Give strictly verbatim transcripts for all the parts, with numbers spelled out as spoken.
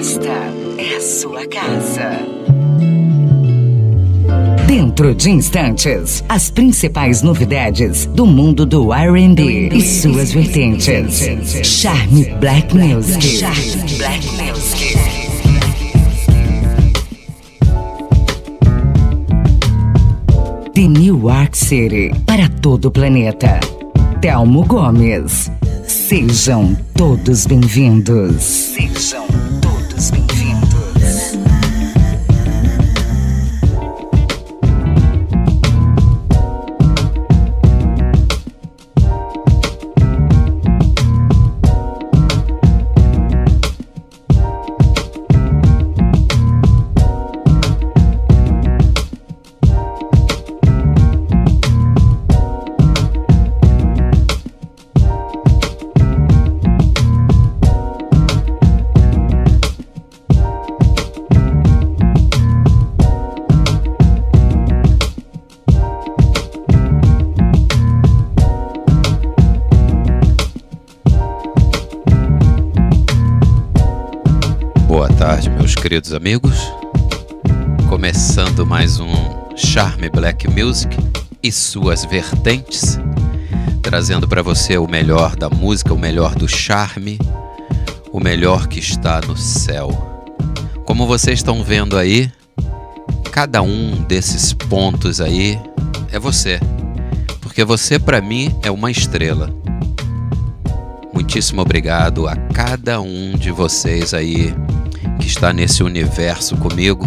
Esta é a sua casa. Dentro de instantes, as principais novidades do mundo do R and B e suas vertentes. Charme Black Music. Charme Black Music. De New York City para todo o planeta. Telmo Gomes. Sejam todos bem-vindos. Sejam todos bem-vindos. Queridos amigos, começando mais um Charme Black Music e suas vertentes, trazendo para você o melhor da música, o melhor do charme, o melhor que está no céu. Como vocês estão vendo aí, cada um desses pontos aí é você, porque você para mim é uma estrela. Muitíssimo obrigado a cada um de vocês aí que está nesse universo comigo,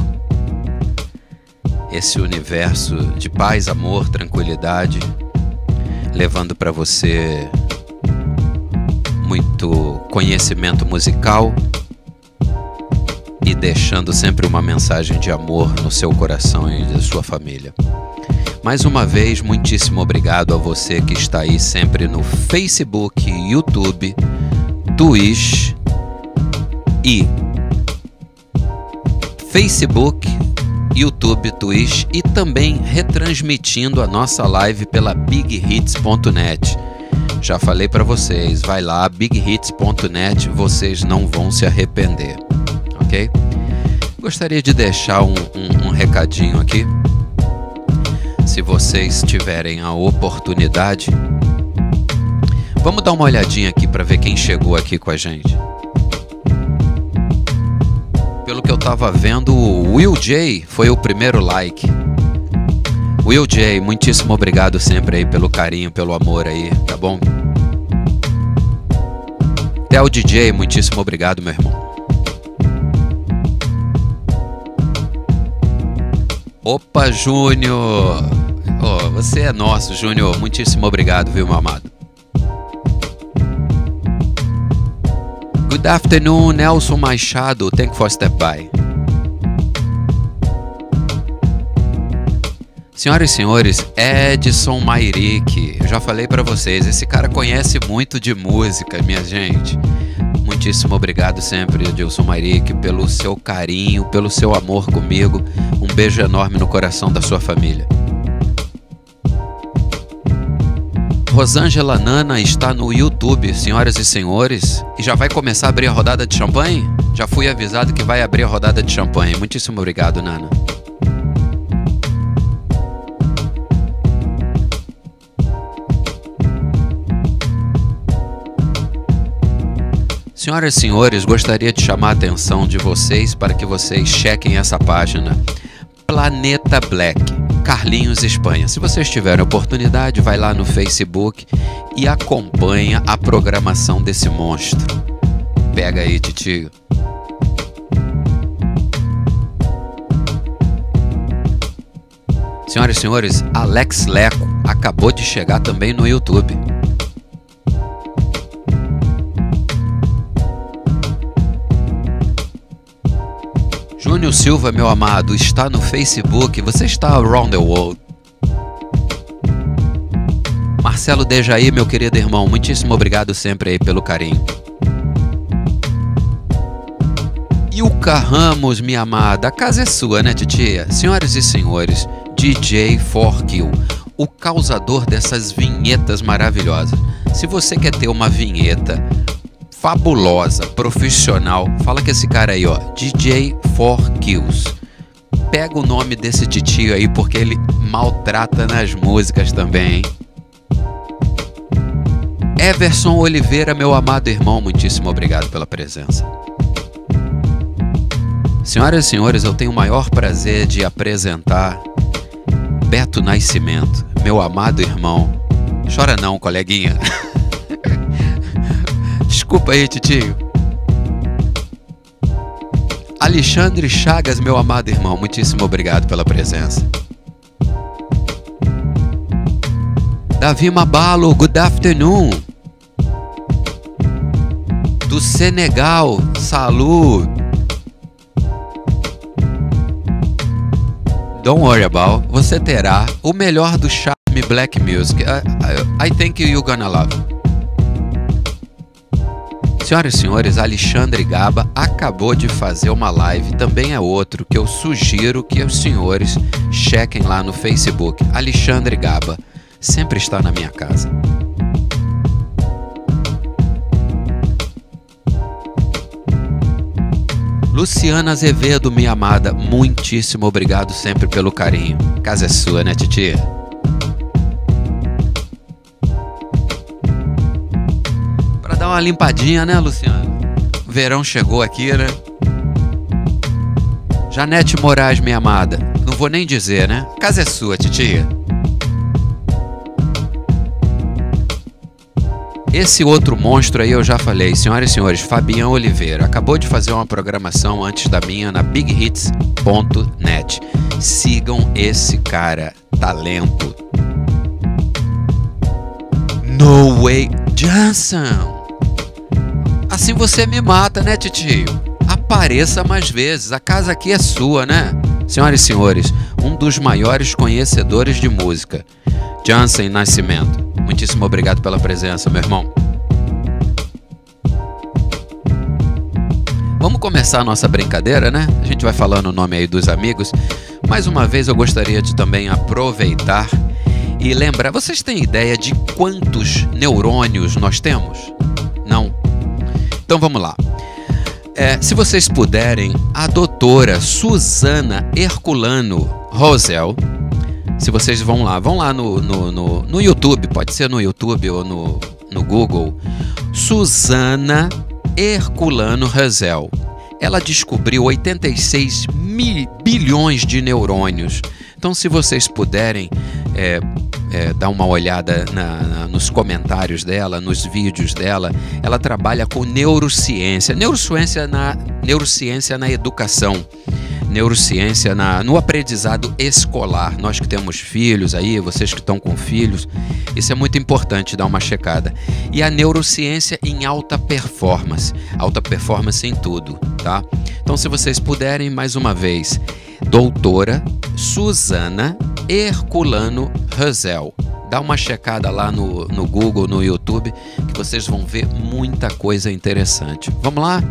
esse universo de paz, amor, tranquilidade, levando para você muito conhecimento musical e deixando sempre uma mensagem de amor no seu coração e da sua família. Mais uma vez, muitíssimo obrigado a você que está aí sempre no Facebook, YouTube, Twitch e Facebook, YouTube, Twitch e também retransmitindo a nossa live pela big hits ponto net. Já falei para vocês, vai lá, big hits ponto net, vocês não vão se arrepender, ok? Gostaria de deixar um, um, um recadinho aqui. Se vocês tiverem a oportunidade, vamos dar uma olhadinha aqui para ver quem chegou aqui com a gente. Pelo que eu tava vendo, o Will J foi o primeiro like. Will J, muitíssimo obrigado sempre aí pelo carinho, pelo amor aí, tá bom? Tel D J, muitíssimo obrigado, meu irmão. Opa, Júnior! Oh, você é nosso, Júnior. Muitíssimo obrigado, viu, meu amado? Good afternoon, Nelson Machado. Thank you for step by. Senhoras e senhores, Edson Mairic. Eu já falei pra vocês, esse cara conhece muito de música, minha gente. Muitíssimo obrigado sempre, Edson Mairic, pelo seu carinho, pelo seu amor comigo. Um beijo enorme no coração da sua família. Rosângela Nana está no YouTube, senhoras e senhores, e já vai começar a abrir a rodada de champanhe? Já fui avisado que vai abrir a rodada de champanhe. Muitíssimo obrigado, Nana. Senhoras e senhores, gostaria de chamar a atenção de vocês para que vocês chequem essa página. Planeta Black, Carlinhos, Espanha. Se vocês tiverem oportunidade, vai lá no Facebook e acompanha a programação desse monstro. Pega aí, titio. Senhoras e senhores, Alex Leco acabou de chegar também no YouTube. Júnior Silva, meu amado, está no Facebook. Você está around the world. Marcelo Dejaí, meu querido irmão, muitíssimo obrigado sempre aí pelo carinho. Ilka Ramos, minha amada, a casa é sua, né, titia? Senhoras e senhores, D J quatro Kill, o causador dessas vinhetas maravilhosas. Se você quer ter uma vinheta fabulosa, profissional. Fala que esse cara aí, ó, D J four Kills. Pega o nome desse titio aí porque ele maltrata nas músicas também, hein? Everson Oliveira, meu amado irmão, muitíssimo obrigado pela presença. Senhoras e senhores, eu tenho o maior prazer de apresentar Beto Nascimento, meu amado irmão. Chora não, coleguinha. Desculpa aí, titio. Alexandre Chagas, meu amado irmão, muitíssimo obrigado pela presença. Davi Mabalo, good afternoon. Do Senegal, salut. Don't worry about. Você terá o melhor do charme black music. I, I, I think you're gonna love. Senhoras e senhores, Alexandre Gaba acabou de fazer uma live. Também é outro que eu sugiro que os senhores chequem lá no Facebook. Alexandre Gaba sempre está na minha casa. Luciana Azevedo, minha amada, muitíssimo obrigado sempre pelo carinho. A casa é sua, né, titia? Pra dar uma limpadinha, né, Luciana? O verão chegou aqui, né? Janete Moraes, minha amada, não vou nem dizer, né? A casa é sua, titia. Esse outro monstro aí eu já falei, senhoras e senhores, Fabião Oliveira. Acabou de fazer uma programação antes da minha na big hits ponto net. Sigam esse cara, talento. No Way Johnson. Assim você me mata, né, titio? Apareça mais vezes, a casa aqui é sua, né? Senhoras e senhores, um dos maiores conhecedores de música, Johnson Nascimento. Muitíssimo obrigado pela presença, meu irmão. Vamos começar a nossa brincadeira, né? A gente vai falando o nome aí dos amigos. Mais uma vez eu gostaria de também aproveitar e lembrar. Vocês têm ideia de quantos neurônios nós temos? Não? Então vamos lá. É, se vocês puderem, a doutora Suzana Herculano Rosel. Se vocês vão lá, vão lá no, no, no, no YouTube, pode ser no YouTube ou no, no Google, Suzana Herculano Rosel. Ela descobriu oitenta e seis mil bilhões de neurônios. Então, se vocês puderem é, é, dar uma olhada na, na, nos comentários dela, nos vídeos dela, ela trabalha com neurociência, neurociência na, neurociência na educação. Neurociência na, no aprendizado escolar. Nós que temos filhos aí, vocês que estão com filhos, isso é muito importante dar uma checada. E a neurociência em alta performance, alta performance em tudo, tá? Então, se vocês puderem, mais uma vez, doutora Suzana Herculano Rosel. Dá uma checada lá no, no Google, no YouTube, que vocês vão ver muita coisa interessante. Vamos lá?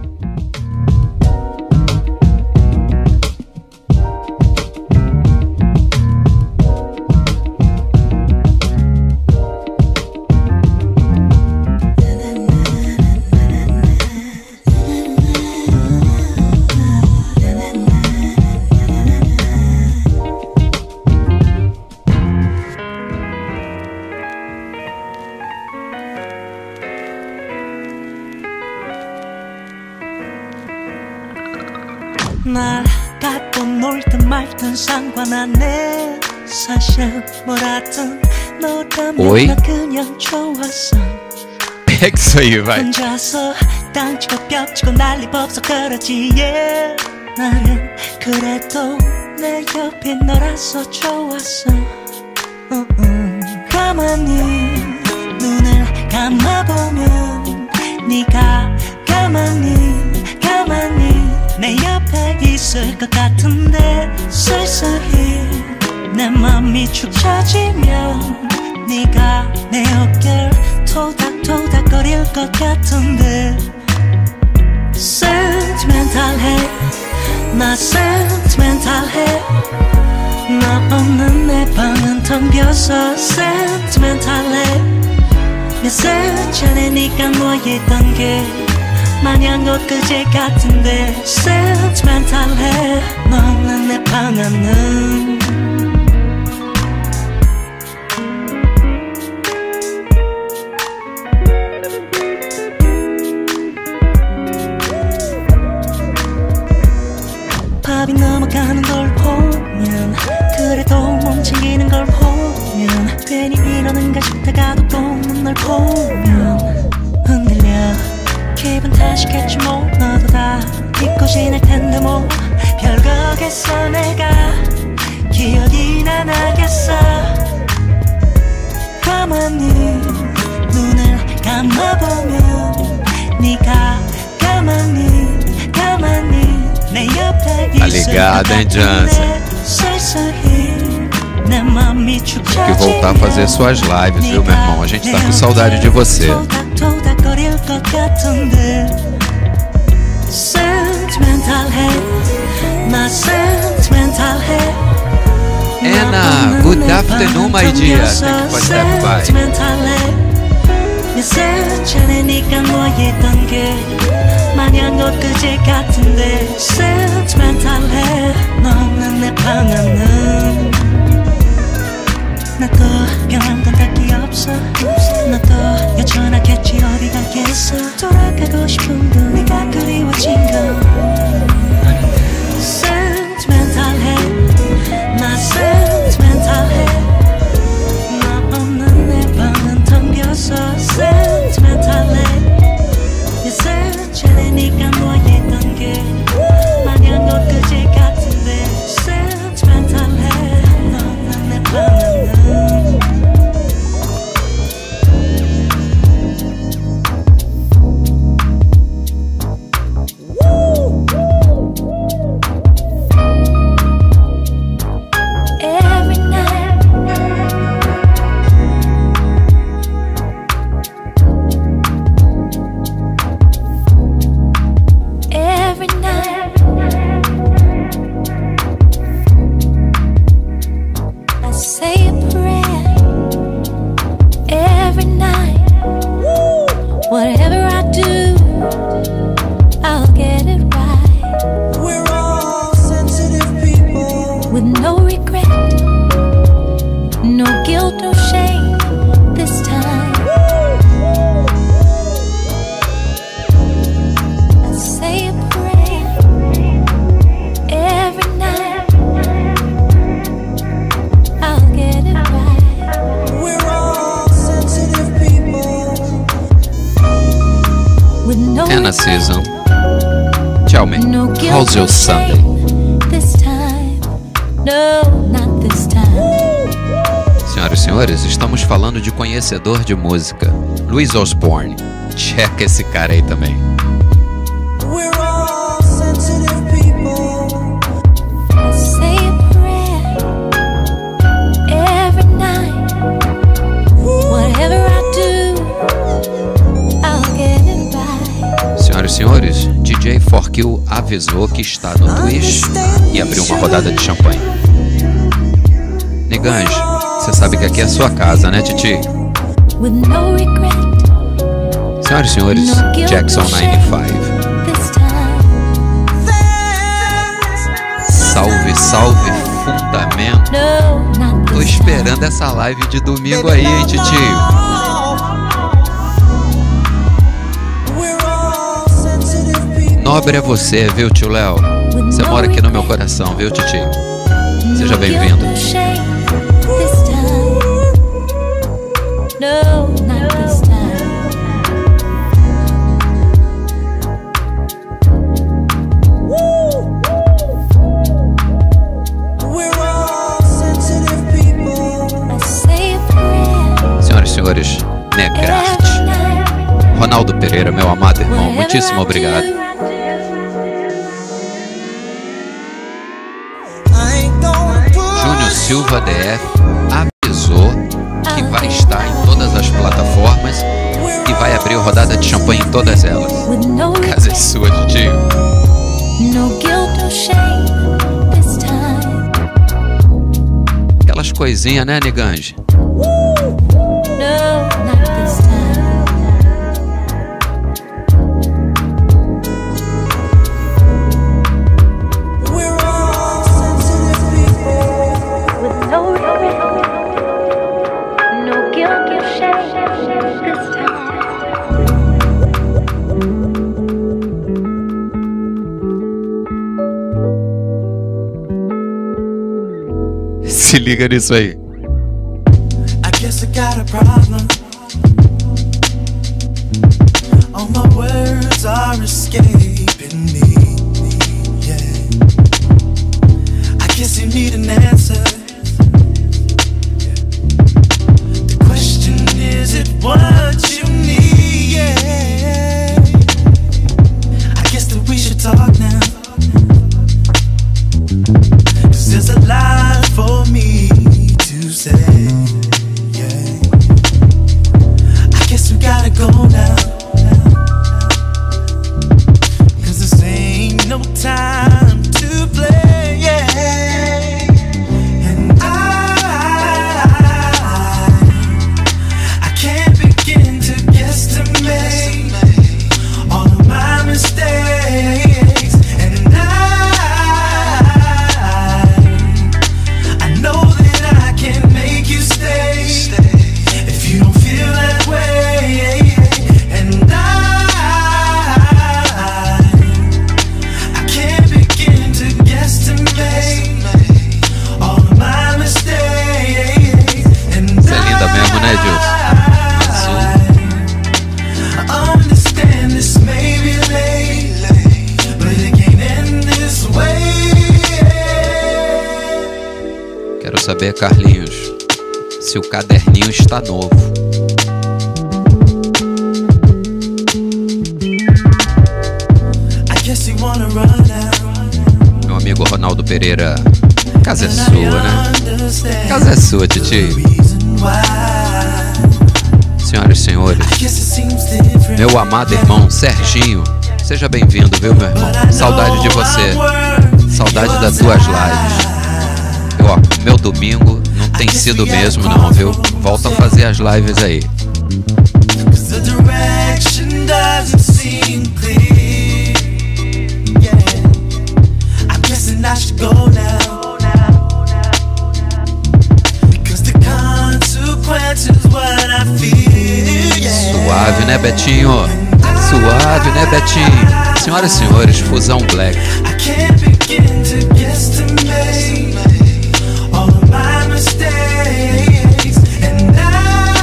날 갖고 놀든 말든 상관 안 해. 사실 뭐라든 너라면 나 그냥 좋았어. Pega isso aí, vai. 혼자서 땅치고 벽치고 난리 법석 그러지 yeah. 나는 그래도 내 옆에 너라서 좋았어. uh, uh. 가만히 눈을 감아보면 네가 가만히 가만히 내 옆에 있을 것 같은데 쓸쓸히 내 맘이 축 처지면 네가 내 어깨를 토닥토닥거릴 것 같은데 sentimental해 나 sentimental해 너 없는 내 방은 텅 비어서 sentimental해 몇살 전에 네가 뭐했던 게 마냥 엊그제 같은데 sentimental해 너는 내 방안은 밥이 넘어가는 걸 보면 그래도 멈추기는 걸 보면 괜히 이러는가 싶다가도 또 널 보면 흔들려 기분 탓이겠지 뭐 너도 다 잊고 지낼 텐데 뭐 별거겠어 내가 기억이나 나겠어 가만히 눈을 감아보면 네가 가만히 가만히 내 옆에 Tá ligado, hein, Jansen? Tem que voltar a fazer suas lives, viu, meu irmão? A gente tá com saudade de você. Anna, good afternoon, my dear. Thank you for stepping by. 마냥 엊그제 같은데 sentimental해 너는 내 방안은 나도 변한 건 딱히 없어 너도 여전하겠지 어디 가겠어 돌아가고 싶은데 네가 그리워진 건 sentimental해 나 sentimental해 너 없는 내 방은 텅 비어서 sentimental해 전에 네가 뭐했던 게 마냥 엊그제 같은데 sentimental해 너는 내 방안은 Every night Every night I say a prayer every night whatever I do I'll get it right we're all sensitive people with no regret no guilt no shame this time Say a prayer every night I'll get it right we're all sensitive people with no Anna season. Tell me, no guilt, how's your no Sunday? shame this time No, not this time Senhoras e senhores, estamos falando de conhecedor de música, Louis Osborne. Checa esse cara aí também. We're all sensitive people. I say a prayer every night. Whatever I do, I'll get it right. Senhoras e senhores, D J four Kill avisou que está no Twitch e abriu uma rodada de champanhe. Nigange, você sabe que aqui é a sua casa, né, Titi? With no regret. Senhoras e senhores, Jackson noventa e cinco. Salve, salve, fundamento. Tô esperando essa live de domingo aí, hein, titio? Nobre é você, viu, tio Léo? Você mora aqui no meu coração, viu, titio? Seja bem-vindo. Senhores, Negrarte. Ronaldo Pereira, meu amado irmão, muitíssimo obrigado. Júnior Silva D F avisou que vai estar em todas as plataformas e vai abrir rodada de champanhe em todas elas. Casa é sua, tio. Aquelas coisinhas, né, Nigange? No, not this time. Se liga nisso aí. I guess I got a problem. All my words are escaping me. Yeah. I guess you need an answer. The question is it what you need? Yeah. I guess that we should talk now. Cause there's a lot for me to say. Yeah. I guess we gotta go now. Cause this ain't no time to play. Yeah. And I I can't begin to guesstimate all of my mistakes. And I I know that I can make you stay if you don't feel that way. And I I can't begin to guesstimate all of my mistakes. And Isso é linda mesmo, né, Gilson? Azul. I understand this may be late, but it can't end this way. Quero saber, Carlinhos, se o caderninho está novo. I guess you wanna run out. Meu amigo Ronaldo Pereira, casa é sua, né? Casa é sua, titi. Senhoras e senhores, meu amado irmão Serginho, seja bem-vindo, viu, meu irmão? Saudade de você, saudade das tuas lives. Eu, ó, meu domingo não tem sido o mesmo não, viu? Volta a fazer as lives aí. Cause the direction doesn't seem clear. Yeah. I'm guessing I should go now. Because the consequence is what I feel. Yeah. Suave, né, Betinho? Suave, né, Betinho? Senhoras e senhores, Fusão Black. I can't begin to guesstimate all of my mistakes. And I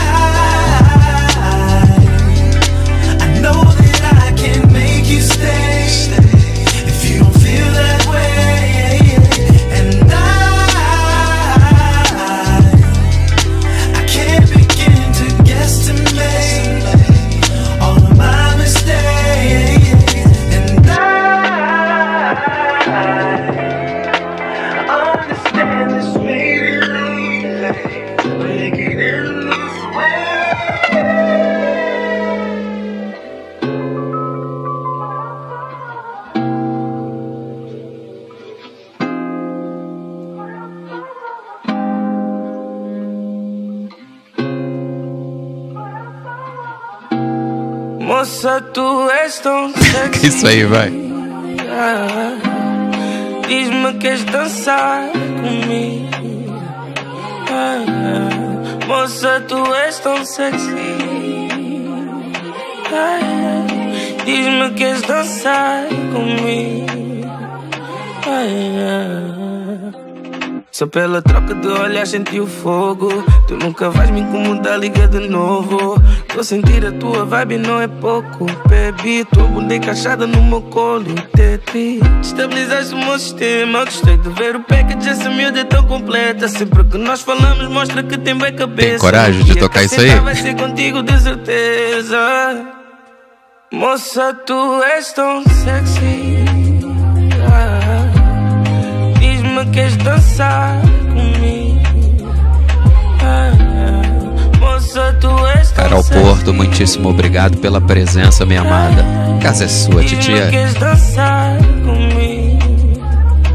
I know that I can make you stay if you don't feel that way. And I I can't begin to guesstimate all of my mistakes. And I understand this may be late, but it can't end this way. Moça, tu és tão sexy. Isso aí, vai. Ah, diz-me que queres dançar comigo. Ah, moça, tu és tão sexy. Ah, diz-me que queres dançar comigo. Ah, só pela troca de olhar senti o fogo. Tu nunca vais me incomodar, liga de novo. Tô a sentir a tua vibe, não é pouco. Baby, tua bunda encaixada no meu colo. Tete, estabilizaste o meu sistema. Gostei de ver o package, essa miúda é tão completa. Sempre que nós falamos mostra que tem bem cabeça. Tem coragem de tocar isso aí? Vai ser contigo de certeza. Moça, tu és tão sexy. Ah, diz-me que queres dançar comigo. Ah, moça, tu és tão Carol sexy. Porto, muitíssimo obrigado pela presença, minha amada. Casa é sua, Diz-me titia. que queres dançar comigo.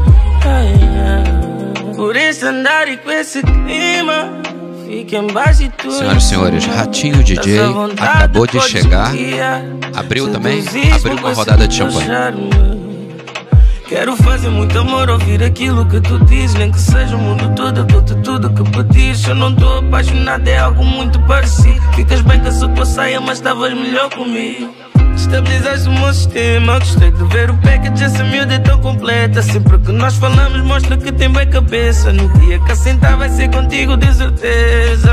Ah, por isso andar e com esse clima. Fica embaixo e tu. Senhoras e senhores, Ratinho D J acabou de chegar. Abriu também, abriu uma rodada de champanhe. Quero fazer muito amor, ouvir aquilo que tu dizes. Nem que seja o mundo todo, eu dou-te tudo que pedires. Eu não tô apaixonado, é algo muito parecido. Ficas bem com essa tua saia, mas estavas melhor comigo. Estabilizaste o meu sistema. Gostei de ver o package, essa miúda é tão completa. Sempre que nós falamos mostra que tem bem cabeça. No dia que assentar vai ser contigo de certeza.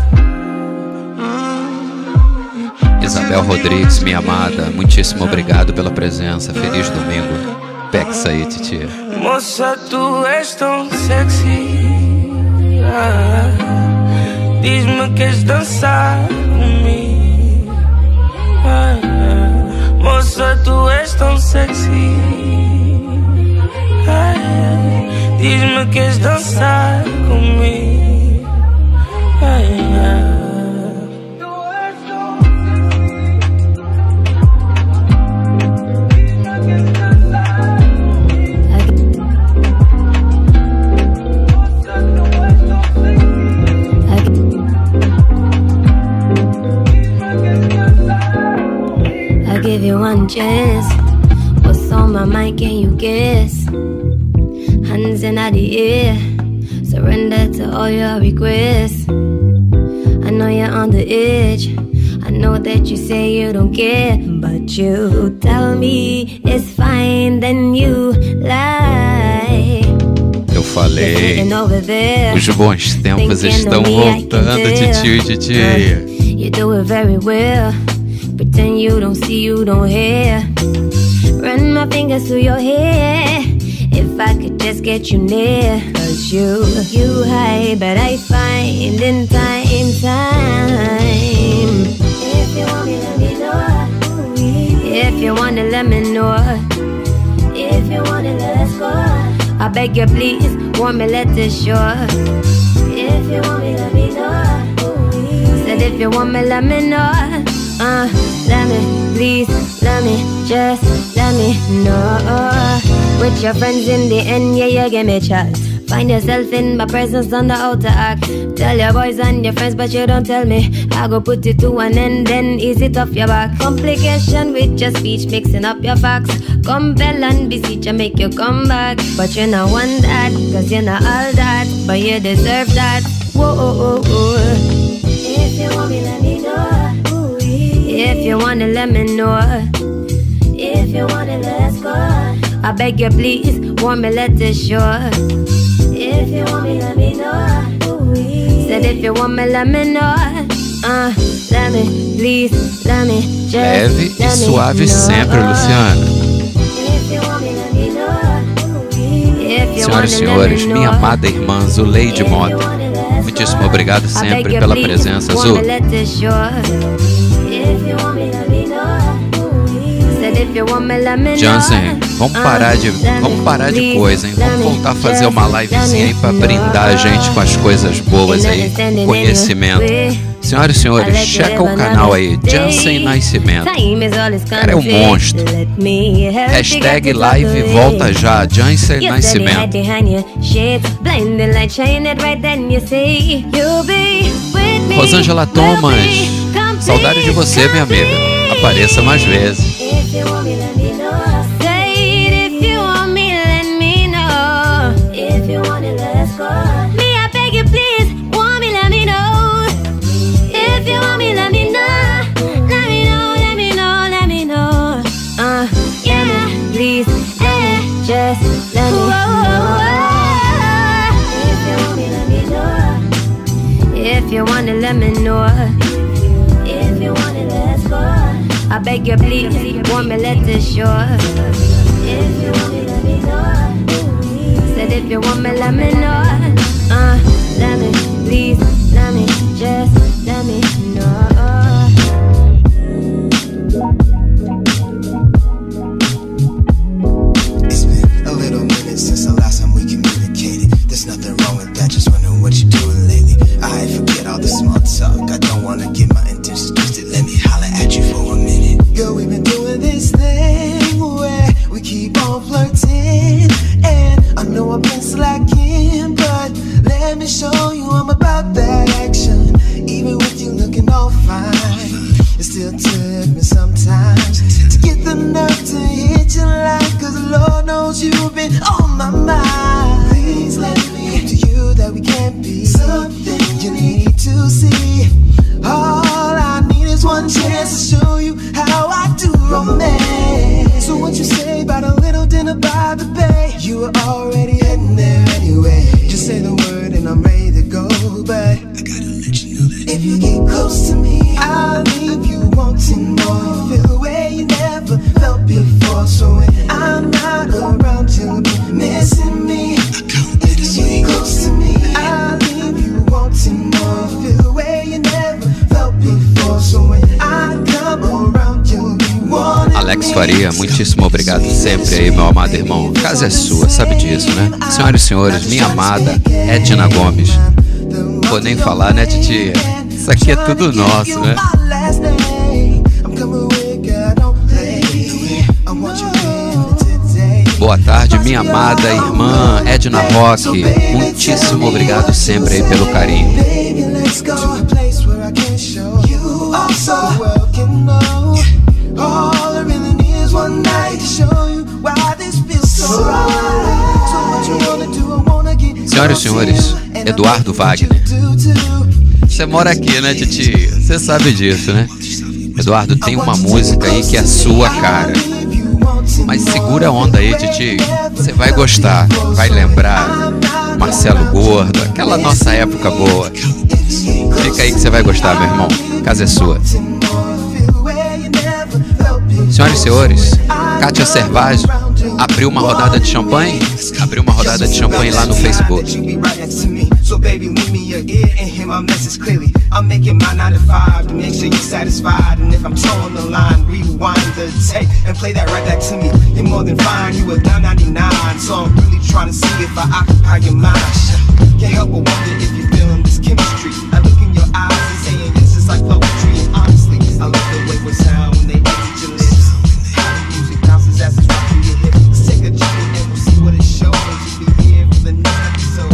Isabel Rodrigues, minha amada, muitíssimo obrigado pela presença. Feliz domingo. Pega isso aí, titia. Moça, tu és tão sexy. ah, Diz-me que queres dançar comigo. ah, ah. Moça, tu és tão sexy. ah, ah. Diz-me que queres dançar comigo. ah, ah. Give you one chance. What's on my mind, can you guess? Hands in the air, surrender to all your requests. I know you're on the edge, I know that you say you don't care, but you tell me it's fine, then you lie. Eu falei, os bons tempos estão voltando, titio e titia. You do it very well. Pretend you don't see, you don't hear. Run my fingers through your hair. If I could just get you near. Cause you, you high, but I find in time, time. If you want me, let me know. If you want it, let me know. If you want it, let's go. I beg you please, want me, let this show. If you want me, let me know. Said if you want me, let me know. Uh, let me, please, let me, just let me know. With your friends in the end, yeah, you give me chat. Find yourself in my presence on the outer act. Tell your boys and your friends, but you don't tell me. I go put it to an end, then ease it off your back. Complication with your speech, mixing up your facts. Compel and beseech and make you come back. But you not want that, cause you're not all that. But you deserve that. Whoa, oh, oh, oh. If you want me, let me know. If you want it, let me know. If you want it, let's go. I beg you please, want me, let this show. If you want me, let me know. Said if you want me, let me know. Uh, let me, please, let me, just leve e suave sempre, Luciana. Senhoras e senhores, minha amada irmã Zuleide Mota, muitíssimo obrigado sempre pela presença, Zu. Jansen, vamos parar de, vamos parar de coisa, hein? Vamos voltar a fazer uma livezinha aí pra brindar a gente com as coisas boas aí, conhecimento. Senhoras e senhores, checa o canal aí, Jansen Nascimento. Cara, é um monstro. Hashtag live volta já, Jansen Nascimento. Rosângela Thomas, saudade de você, minha amiga. Apareça mais vezes. If you want it, let me know. If you want it, let's go. I beg you please, want me, let this show. If you want me, let me know. Said if you want me, let me know. Uh, let me, please, let me, just let me know. It's been a little minute since the last time we communicated. There's nothing wrong with that, just wondering what you're doing lately. I forget all the small talk, I don't wanna get my intentions twisted. Let me holler at you for a minute. Girl, we've been doing this thing where we keep on flirting, and I know I've been slacking, but let me show you I'm about that action. Even with you looking all fine, it still took me sometimes to get the nerve to hit you like, cause Lord knows you've been on my mind. Please let me prove to you that we can't be something you need to see. All I need is one chance to show you how I do you were already heading there anyway. Just say the word and I'm ready to go. But I gotta let you know that if you get close to me, I'll leave you wanting more. You feel the way you never felt before. So when I'm not around, you'll be missing me. If you get close to me, I'll leave you wanting more. You feel the way you never felt before. So when I come around, you'll be wanting. Alex Faria, muitíssimo obrigado sempre aí, meu amado irmão. A casa é sua, sabe disso, né? Senhoras e senhores, minha amada Edna Gomes. Não vou nem falar, né, titia? Isso aqui é tudo nosso, né? Boa tarde, minha amada irmã Edna Roque. Muitíssimo obrigado sempre aí pelo carinho. Senhoras e senhores, Eduardo Wagner. Você mora aqui, né, titia? Você sabe disso, né? Eduardo, tem uma música aí que é a sua cara. Mas segura a onda aí, titi. Você vai gostar, vai lembrar Marcelo Gordo, aquela nossa época boa. Fica aí que você vai gostar, meu irmão. A casa é sua. Senhoras e senhores, Kátia Servaggio abriu uma rodada de champanhe. Abriu uma rodada de champanhe lá no Facebook. So baby, leave me your ear and hear my message clearly. I'm making my nine to five to make sure you're satisfied. And if I'm towing the line, rewind the tape and play that right back to me. You're more than fine, you were nine ninety-nine. So I'm really trying to see if I occupy your mind. Can't help but wonder if you're feeling this chemistry. I look in your eyes and saying yes, it's like poetry. And honestly, I love the way we sound when they exit your lips. How the music bounces as it's rocking your hip. Let's take a journey and we'll see what it shows. You'll be here for the next episode.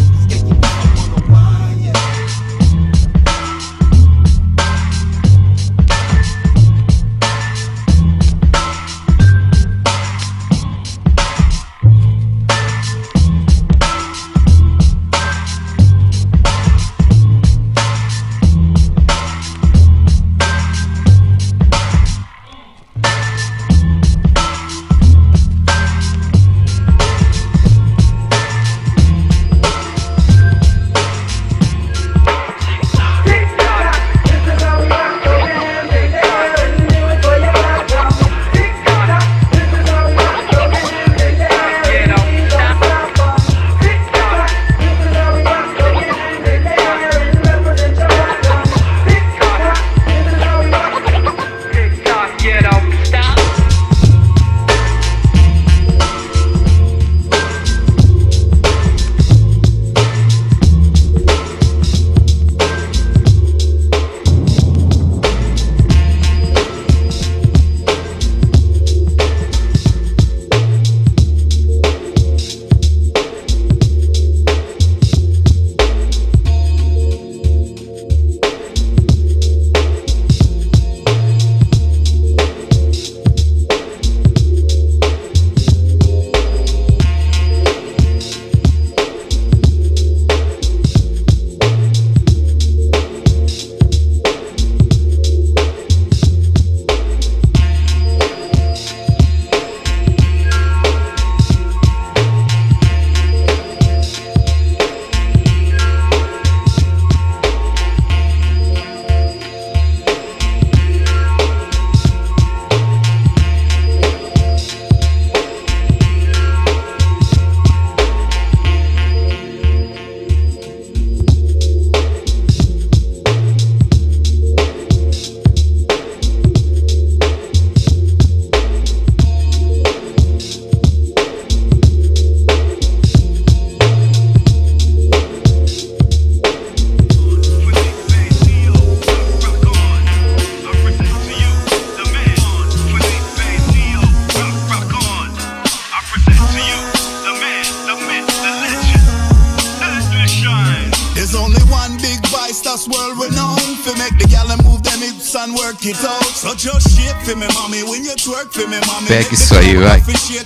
Pega isso aí, vai.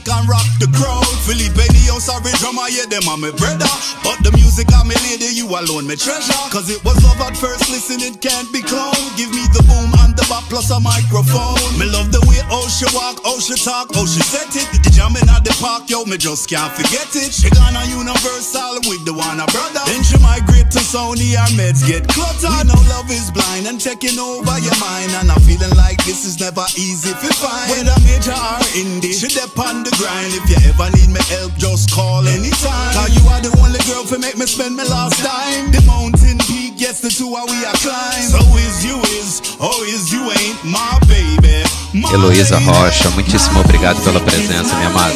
Plus a microphone. Me love the way oh she walk, oh she talk, oh she set it. The jamming at the park, yo, me just can't forget it. She gonna Universal with the one a brother. Then she migrate to Sony, her meds get cluttered. We know love is blind and taking over your mind, and I'm feeling like this is never easy to find. Whether major or indie, she dep on the grind. If you ever need me help, just call anytime. Cause you are the only girl for make me spend my last dime. The mountain peak, yes, the two are we are climb. So is you is, oh is you ain't my baby. Heloísa Rocha, muitíssimo obrigado pela presença, minha amada.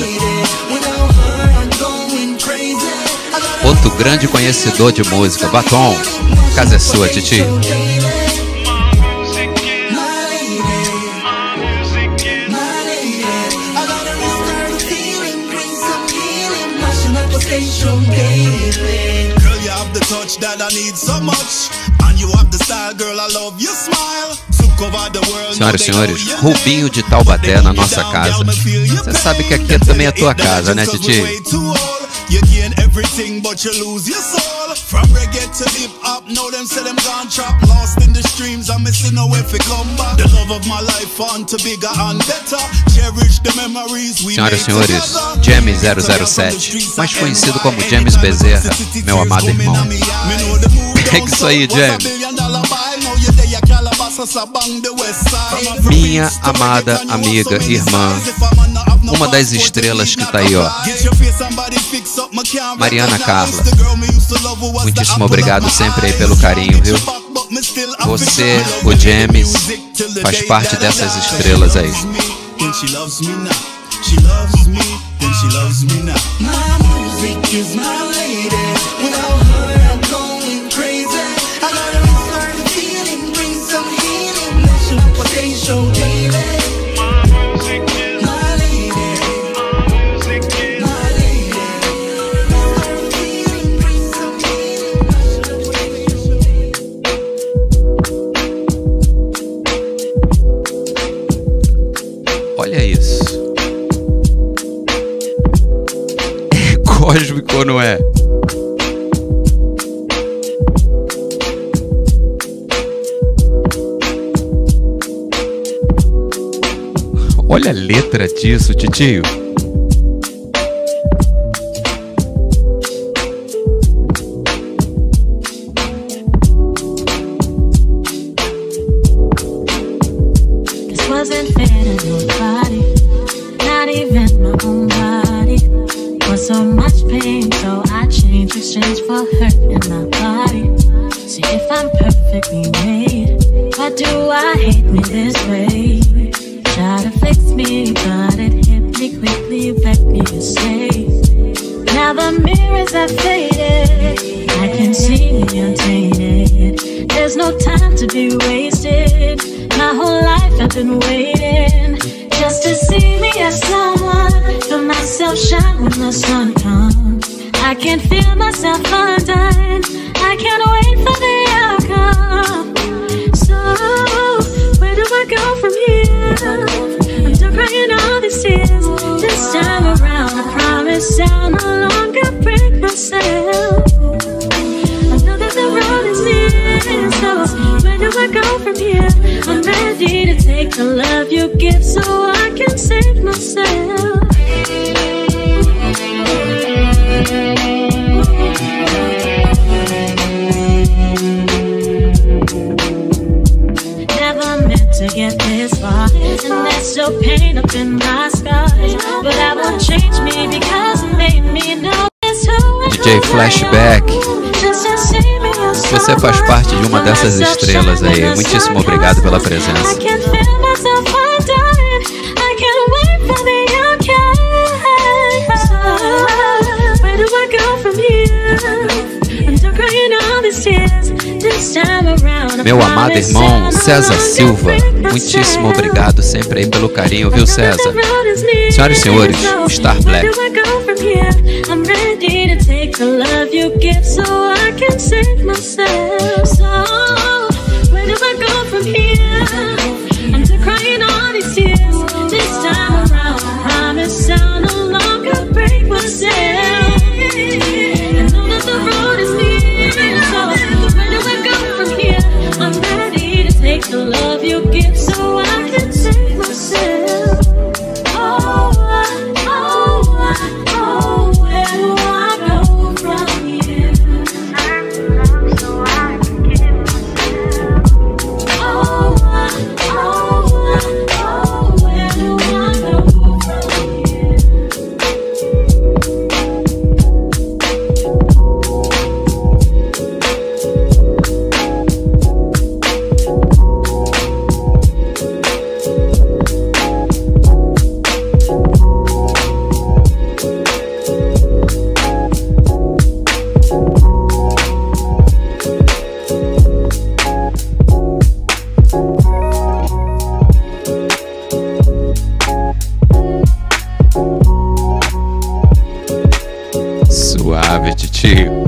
Outro grande conhecedor de música, Batom. A casa é sua, Titi. Senhoras e senhores, Rubinho de Taubaté na nossa casa. Você sabe que aqui também é a tua casa, né, Titi? You gain everything but you lose your soul. From reggae to hip hop, now them say them gone trap. Lost in the streams, I'm missing no way to come back. The love of my life on to bigger and better. Cherish the memories we made together. Senhoras e senhores, James zero zero sete, mais conhecido como James Bezerra, meu amado irmão. Pega isso aí, James. Minha amada amiga, irmã, uma das estrelas que tá aí, ó, Mariana Carla. Muitíssimo obrigado sempre aí pelo carinho, viu? Você, o James, faz parte dessas estrelas aí. Olha isso. É cósmico ou não é? Olha a letra disso, titio. This wasn't fair to nobody, not even my own body. Was so much pain, so I changed, exchange for hurt in my body. See if I'm perfectly made, why do I hate me this way? Try to fix me, but it hit me quickly, begged me to stay. Now the mirrors have faded, I can see me untainted. There's no time to be wasted, my whole life I've been waiting just to see me as someone, feel myself shine when the sun comes. I can't feel myself undone, I can't wait for the outcome. So, where do I go from here? I'm done crying all these tears. This time around, I promise I'll no longer break myself. I know that the road is near, so where do I go from here? I'm ready to take the love you give so I can save myself. Never meant to get this far, and there's still pain up in my scars, but I won't change me because it made me know it's who I D J Flashback, você faz parte de uma dessas estrelas aí. Muitíssimo obrigado pela presença. Meu amado irmão César Silva, muitíssimo obrigado sempre aí pelo carinho, viu, César? Senhoras e senhores, Star Black. I'm ready to take the love you give so I can save myself. So, where do I go from here? Suave, titio.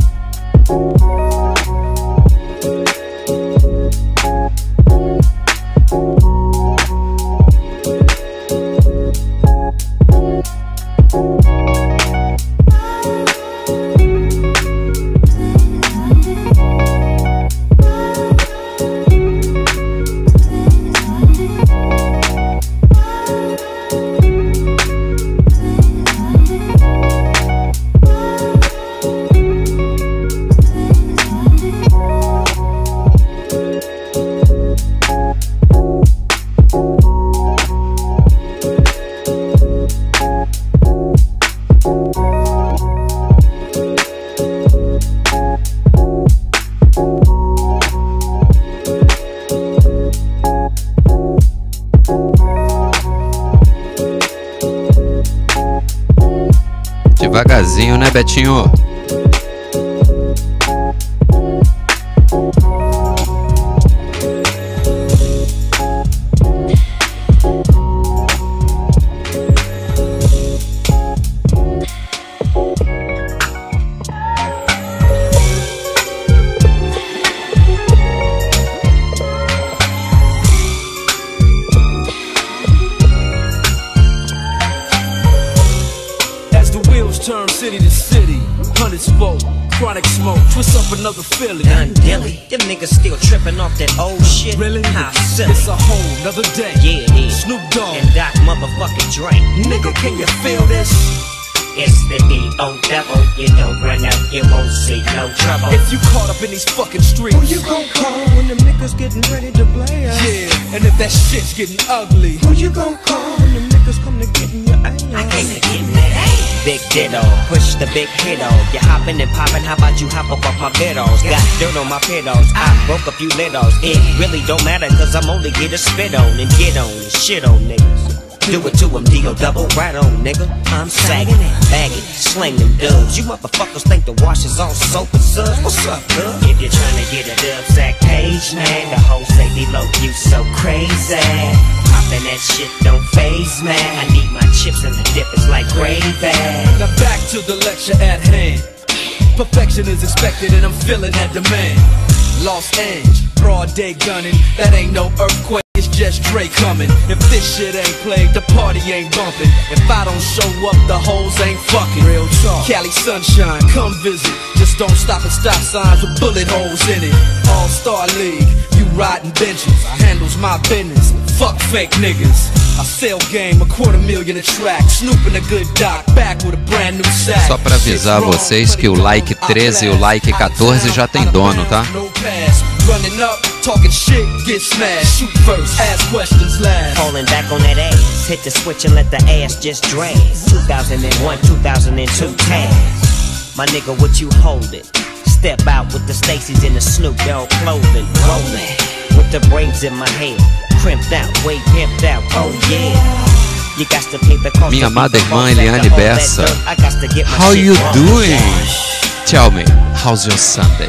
Devagarzinho, né, Betinho? Turn city to city, hundreds folk, chronic smoke, twist up another Philly. Done dilly, them niggas still tripping off that old shit. Really? How silly. It's a whole nother day. Yeah, it is. Snoop Dogg and Doc motherfucking Dre. Nigga, can you feel this? It's the D O devil. You don't run out, you won't see no trouble. If you caught up in these fucking streets, who you gon' call when them niggas getting ready to play us? Yeah, and if that shit's getting ugly, who you gon' call when them niggas come to getting your ass? I came to get that ass. Big ditto, push the big hit-o. You hoppin' and poppin', how about you hop up off my biddles? Got dirt on my piddles, I broke a few littles. It really don't matter, cause I'm only here to spit on and get on and shit on niggas. Do it to them, D O double right on, nigga. I'm sagging it, bagging it, sling them dubs. You motherfuckers think the wash is all soap and suds? What's up, cuz? If you're trying to get a dub sack page, man, the whole say below you so crazy. Poppin' that shit don't phase, man. I need my chips and the dip is like gravy. Now back to the lecture at hand. Perfection is expected and I'm feeling that demand. Los Angeles, broad day gunning, that ain't no earthquake. It's just Dre coming. If this shit ain't played, the party ain't bumping. If I don't show up, the hoes ain't fucking. Real talk. Cali sunshine, come visit. Just don't stop at stop signs with bullet holes in it. All-Star League, you riding benches. Handles my business. Fuck fake niggas. I sell game, a quarter million a track. Snoop and a good doc, back with a brand new sack. Só pra avisar vocês que o like treze e o like quatorze já tem dono, tá? Running up, talking shit, get smashed. Shoot first, ask questions last. Falling back on that ass, hit the switch and let the ass just drag. two thousand one, two thousand two tags. My nigga, what you holding? Step out with the Stacy's in the Snoop Dogg clothing. Rolling with the braids in my head, crimped out, way pimped out. Oh yeah. You got to pay the cost. Minha amada irmã Eliane Bessa, how you doing? Tell me, how's your Sunday?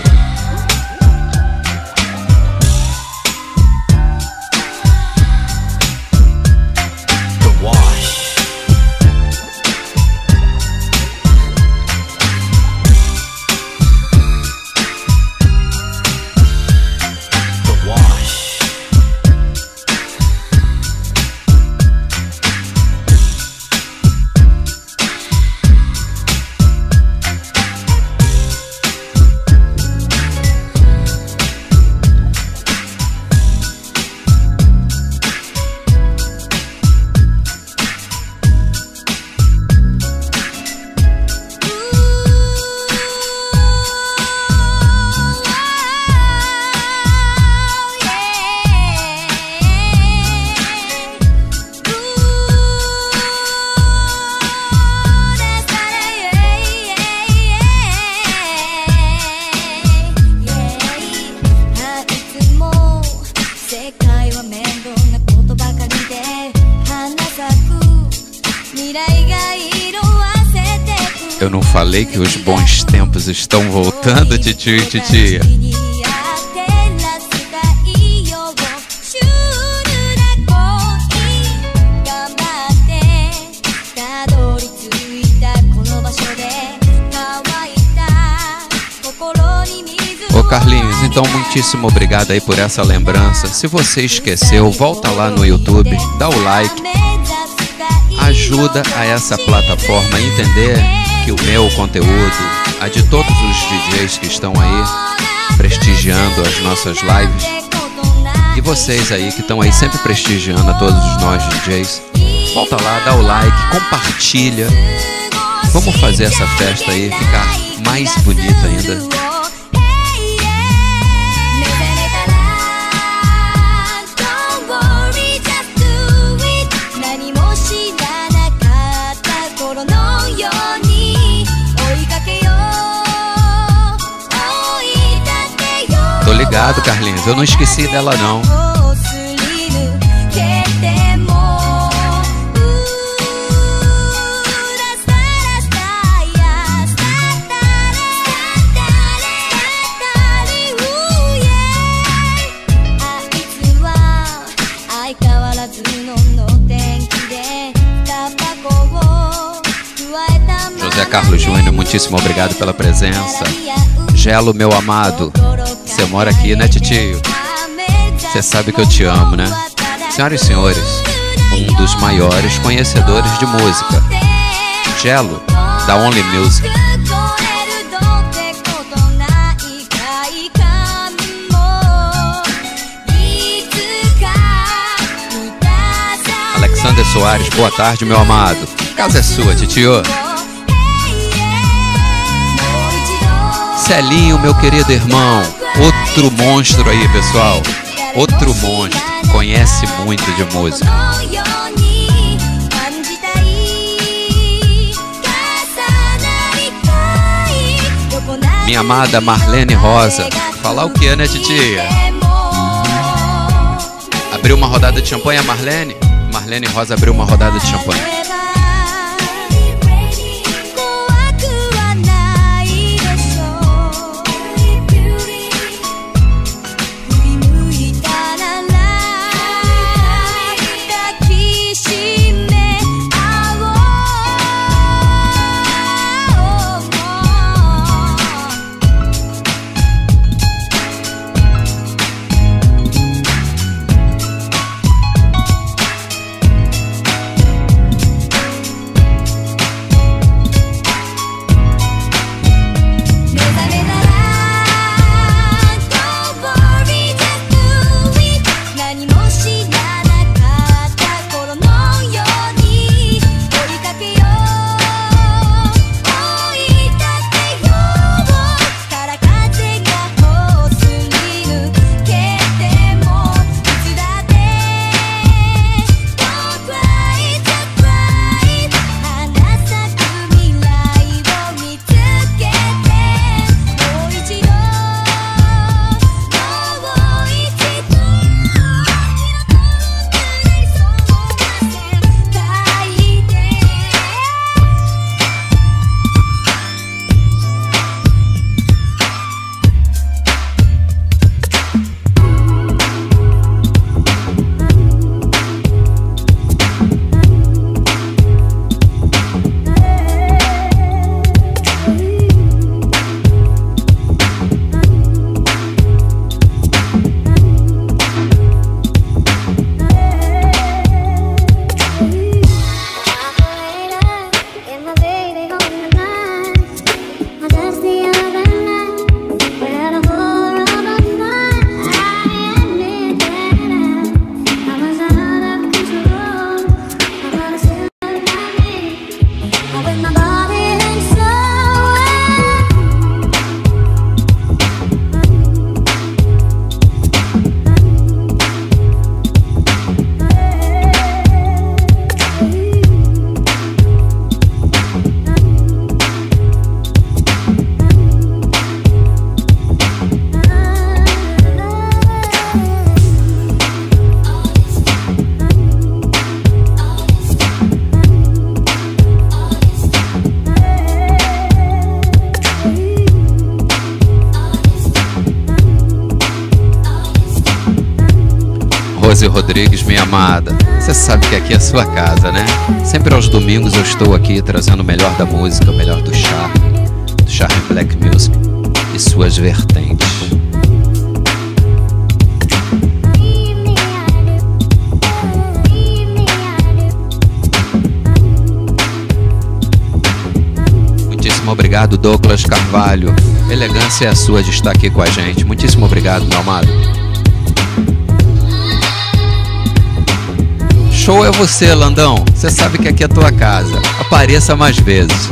Eu não falei que os bons tempos estão voltando, titio e titia? Carlinhos, então muitíssimo obrigado aí por essa lembrança. Se você esqueceu, volta lá no YouTube, dá o like, ajuda a essa plataforma a entender que o meu conteúdo, a de todos os D Js que estão aí prestigiando as nossas lives, e vocês aí que estão aí sempre prestigiando a todos os nós D Js, volta lá, dá o like, compartilha. Vamos fazer essa festa aí ficar mais bonita ainda. Tô ligado, Carlinhos, eu não esqueci dela não. José Carlos Júnior, muitíssimo obrigado pela presença. Gelo, meu amado, você mora aqui, né, titio? Você sabe que eu te amo, né? Senhoras e senhores, um dos maiores conhecedores de música, Gelo, da Only Music. Alexander Soares, boa tarde, meu amado. A casa é sua, titio. Celinho, meu querido irmão, outro monstro aí, pessoal. Outro monstro, conhece muito de música. Minha amada Marlene Rosa. Falar o que, né, titia? Abriu uma rodada de champanhe a Marlene? Marlene Rosa abriu uma rodada de champanhe. Rose Rodrigues, minha amada, você sabe que aqui é a sua casa, né? Sempre aos domingos eu estou aqui trazendo o melhor da música, o melhor do charme, do charme Black Music. e suas vertentes. Muitíssimo obrigado, Douglas Carvalho. Elegância é a sua de estar aqui com a gente. Muitíssimo obrigado, meu amado. Show é você, Landão. Você sabe que aqui é tua casa. Apareça mais vezes.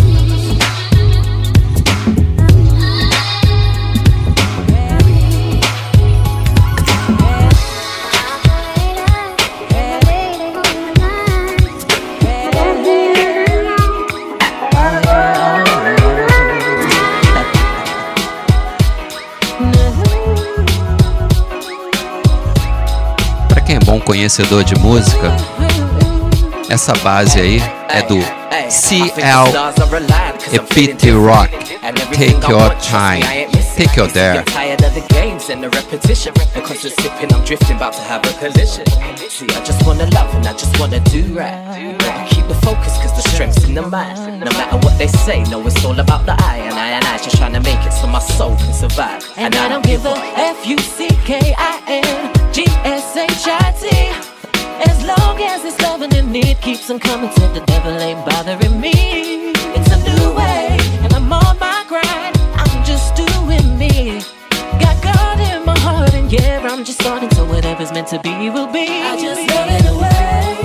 Conhecedor de música, essa base aí é do C L e Pete Rock. Take your time, take your dare. And the repetition, because it's sipping, I'm drifting, about to have a collision. See, I just wanna love and I just wanna do right. Gotta keep the focus, cause the strength's in the mind. No matter what they say, no, it's all about the I. And I and I just trying to make it so my soul can survive. And, and I don't give a F U C K I N G S H I T. As long as it's loving and it keeps on coming, till the devil ain't bothering me. It's a new way, and I'm on my grind. I'm just doing me. Got God in my heart, and yeah, I'm just starting. So whatever's meant to be will be. I just love it away.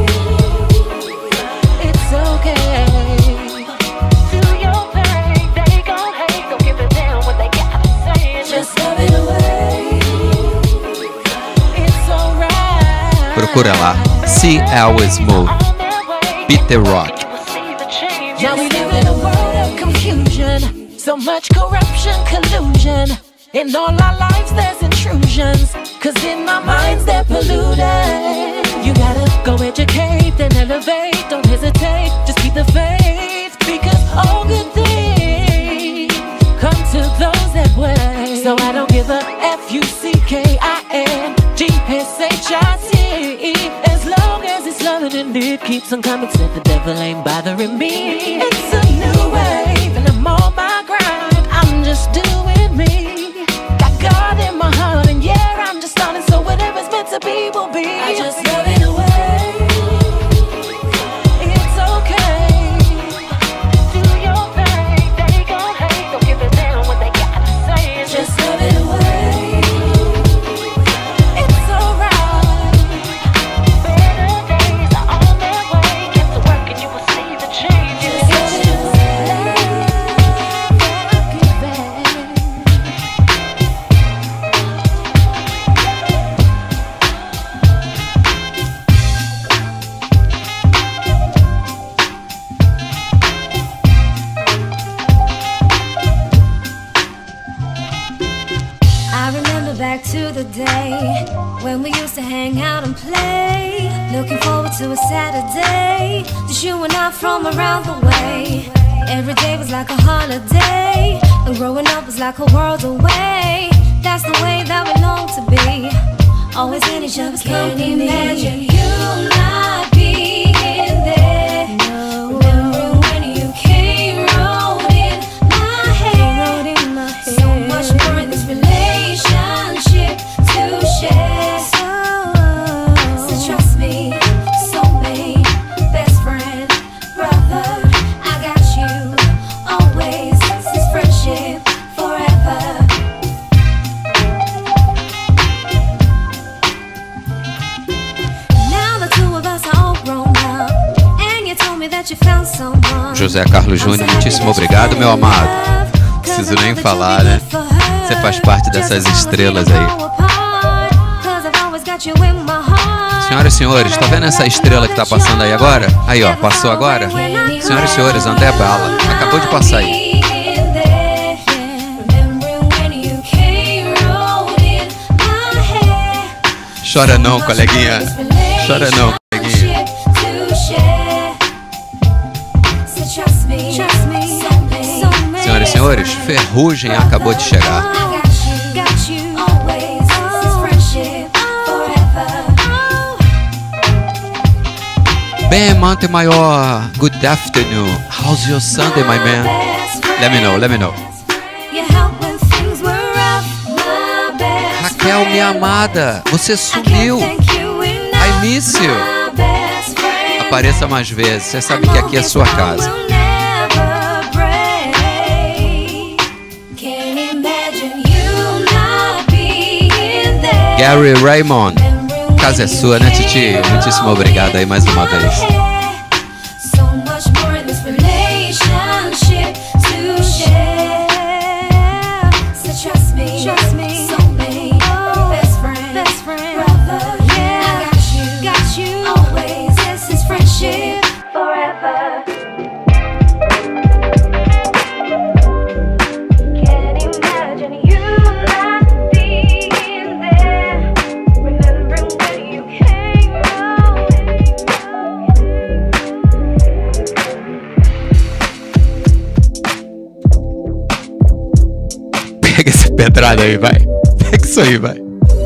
It's okay. Do your thing. They gon' hate. Don't give a damn what they gotta say. Just love it away. It's alright. Procura lá. C L Smooth. Pete Rock. Now we live in a world of confusion. So much corruption, collusion. In all our lives there's intrusions, cause in our minds they're polluted. You gotta go educate, then elevate. Don't hesitate, just keep the faith. Because all good things come to those that wait. So I don't give a F U C K I N G S H I T. As long as it's loving and it keeps on coming, said the devil ain't bothering me. It's a new wave and I'm on my grind. I'm just doing me. God in my heart, and yeah, I'm just starting. So whatever's meant to be will be. I just love it away. It's okay. Do your thing. They gon' hate. Don't give a damn what they gotta say. Just love it away. It's alright. Better days are on their way. Get to work and you will see the changes. Just love it away. Back to the day when we used to hang out and play. Looking forward to a Saturday, just you and I from around the way. Every day was like a holiday, and growing up was like a world away. That's the way that we long to be, always in each other's company. Can't imagine you not being there. No. Remembering when you came, wrote in my head. So much more in this relationship to share. So, so trust me, soulmate, best friend, brother. I got you always. This friendship forever. Now the two of us are all grown up, and you told me that you found someone. José Carlos Júnior, muitíssimo obrigado, meu amado. Preciso nem falar, né? Você faz parte dessas estrelas aí. Senhoras e senhores, tá vendo essa estrela que tá passando aí agora? Aí, ó, passou agora? Senhoras e senhores, André Bala. Acabou de passar aí. Chora não, coleguinha. Chora não, coleguinha. Senhoras e senhores, Ferrugem acabou de chegar. Ben Montemayor, good afternoon. How's your Sunday, my man? Let me know, let me know. Raquel, minha amada, você sumiu. I miss you. Apareça mais vezes, você sabe que aqui é sua casa. Gary Raymond, casa é sua, né, Titi? Muitíssimo obrigado aí mais uma vez. Pega essa pedrada aí, vai. Pega isso aí, vai.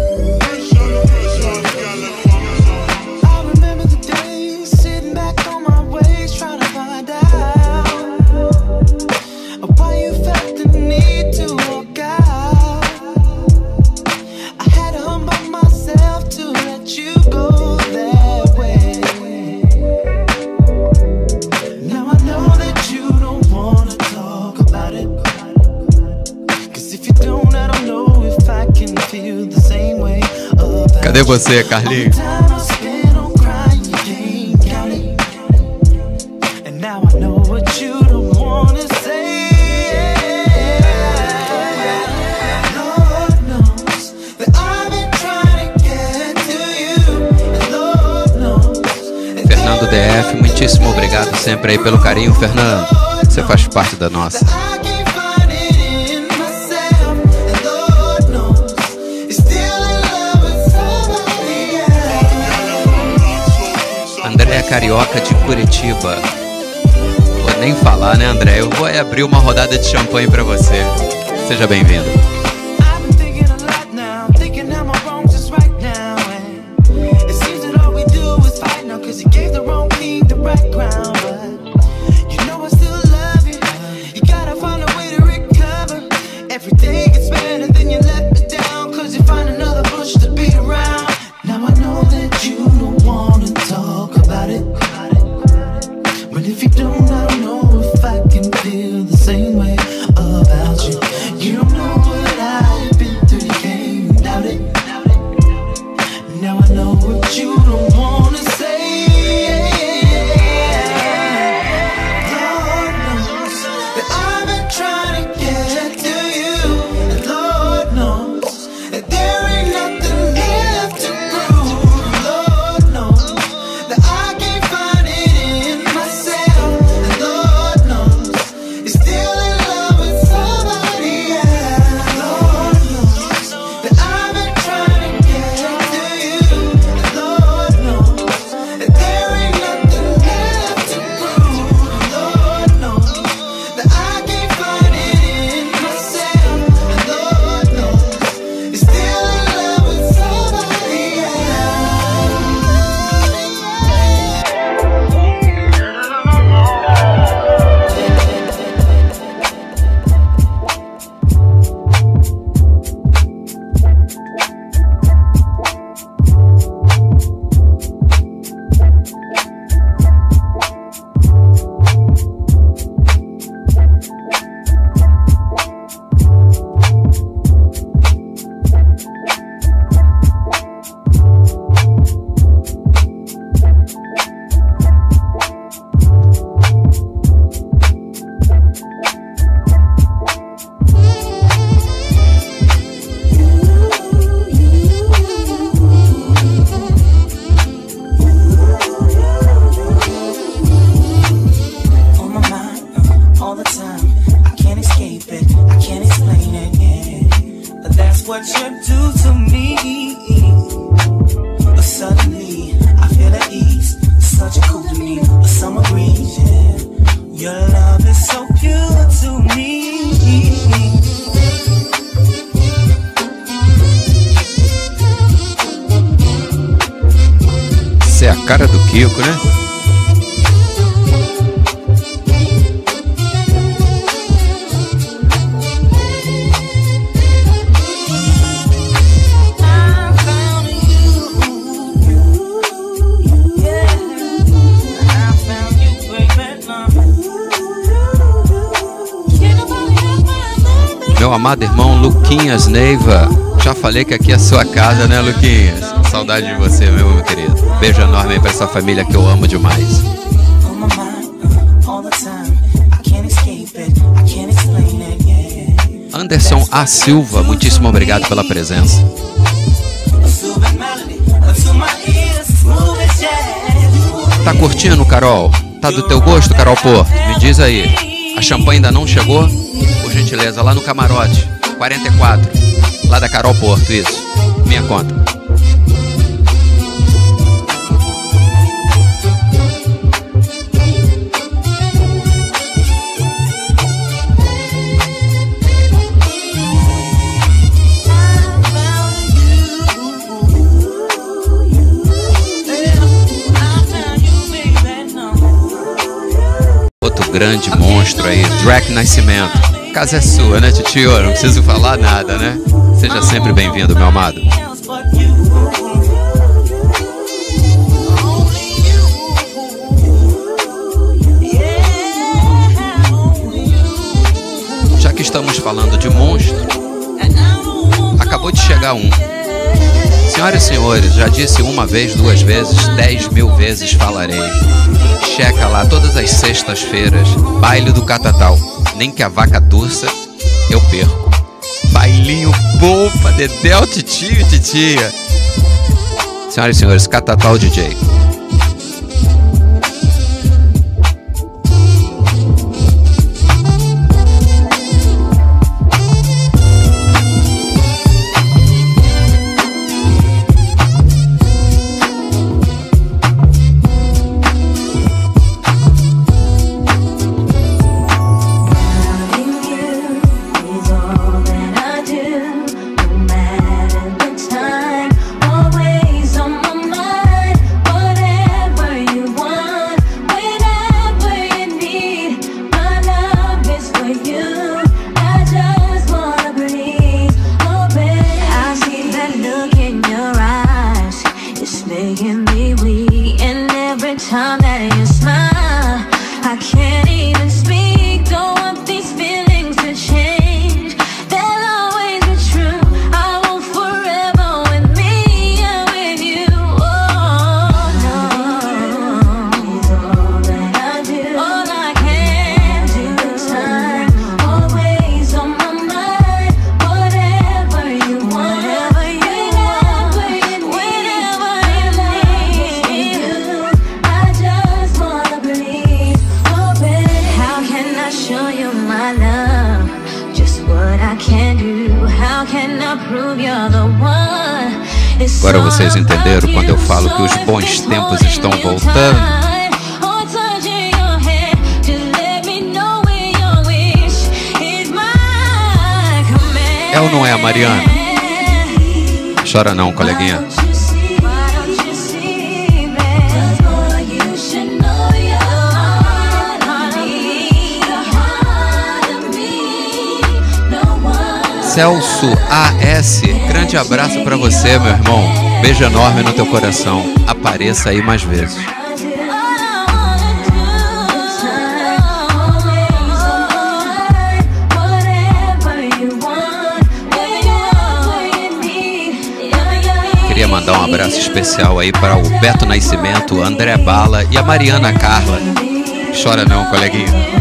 Cadê você, Carlinhos? Fernando D F, muitíssimo obrigado sempre aí pelo carinho, Fernando. Você faz parte da nossa. André Carioca de Curitiba. Vou nem falar, né, André? Eu vou abrir uma rodada de champanhe pra você. Seja bem-vindo. Essa é a cara do Kiko, né? meu amado irmão Luquinhas Neiva. Já falei que aqui é a sua casa, né, Luquinhas? Saudade de você, meu, meu querido. Beijo enorme aí pra essa família que eu amo demais. Anderson A. Silva, muitíssimo obrigado pela presença. Tá curtindo, Carol? Tá do teu gosto, Carol Porto? Me diz aí. A champanhe ainda não chegou? Por gentileza, lá no camarote quarenta e quatro, lá da Carol Porto, isso. Minha conta. Grande monstro aí, Drake Nascimento. A casa é sua, né, titio? Não preciso falar nada, né? Seja sempre bem-vindo, meu amado. Já que estamos falando de monstro, acabou de chegar um. Senhoras e senhores, já disse uma vez, duas vezes, dez mil vezes falarei. Checa lá todas as sextas-feiras, baile do Catatal. Nem que a vaca tussa, eu perco. Bailinho bom pra Dedéu, titio e titia. Senhoras e senhores, Catatal D J. Agora vocês entenderam quando eu falo que os bons tempos estão voltando? É ou não é, Mariana? Chora não, coleguinha. Celso A S, grande abraço pra você, meu irmão. Beijo enorme no teu coração. Apareça aí mais vezes. Queria mandar um abraço especial aí para o Beto Nascimento, André Bala e a Mariana Carla. Chora não, coleguinha.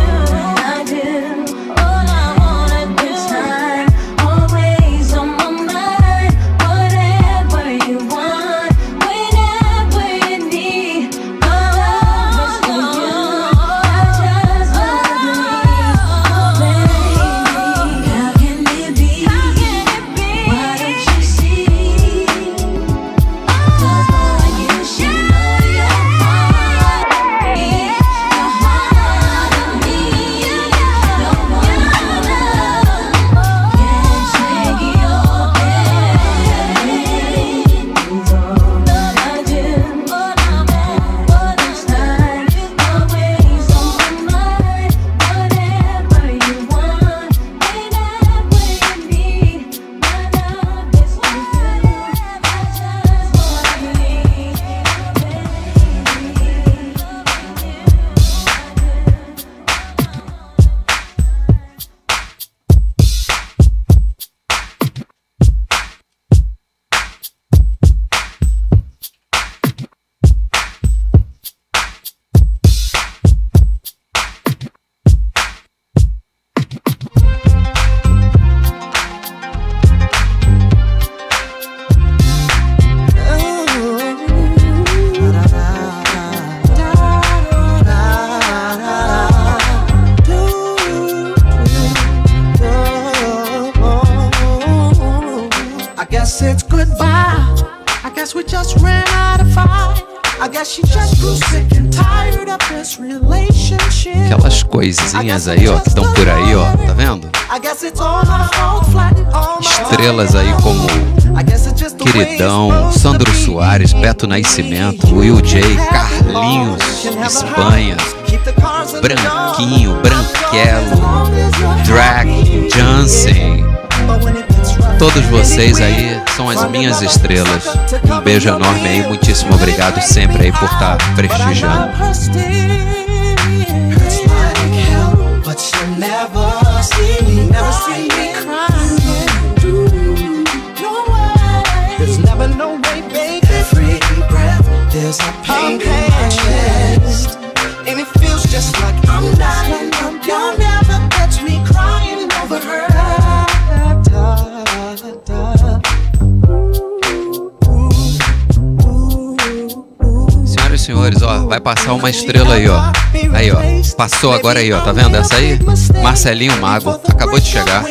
guess it's goodbye. I guess we just ran out of fire. I guess she just grew sick and tired of this relationship. Aquelas coisinhas aí, ó, que estão por aí, ó, tá vendo? Estrelas aí como Queridão, Sandro Soares, Beto Nascimento, Will J, Carlinhos, Espanha, Branquinho, Branquelo, Drag, Jansen. Todos vocês aí são as minhas estrelas. Um beijo enorme aí, muitíssimo obrigado sempre aí por estar prestigiando. Senhoras e senhores, ó, vai passar uma estrela aí, ó. Aí, ó, passou agora aí, ó, tá vendo essa aí? Marcelinho Mago, acabou de chegar.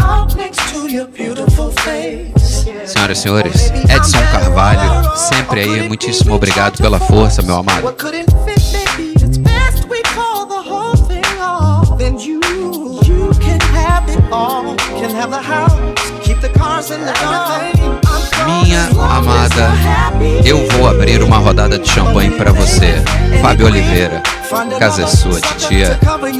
Senhoras e senhores, Edson Carvalho, sempre aí, muitíssimo obrigado pela força, meu amado. Minha amada, eu vou abrir uma rodada de champanhe para você, Fábio Oliveira. Casa é sua, titia.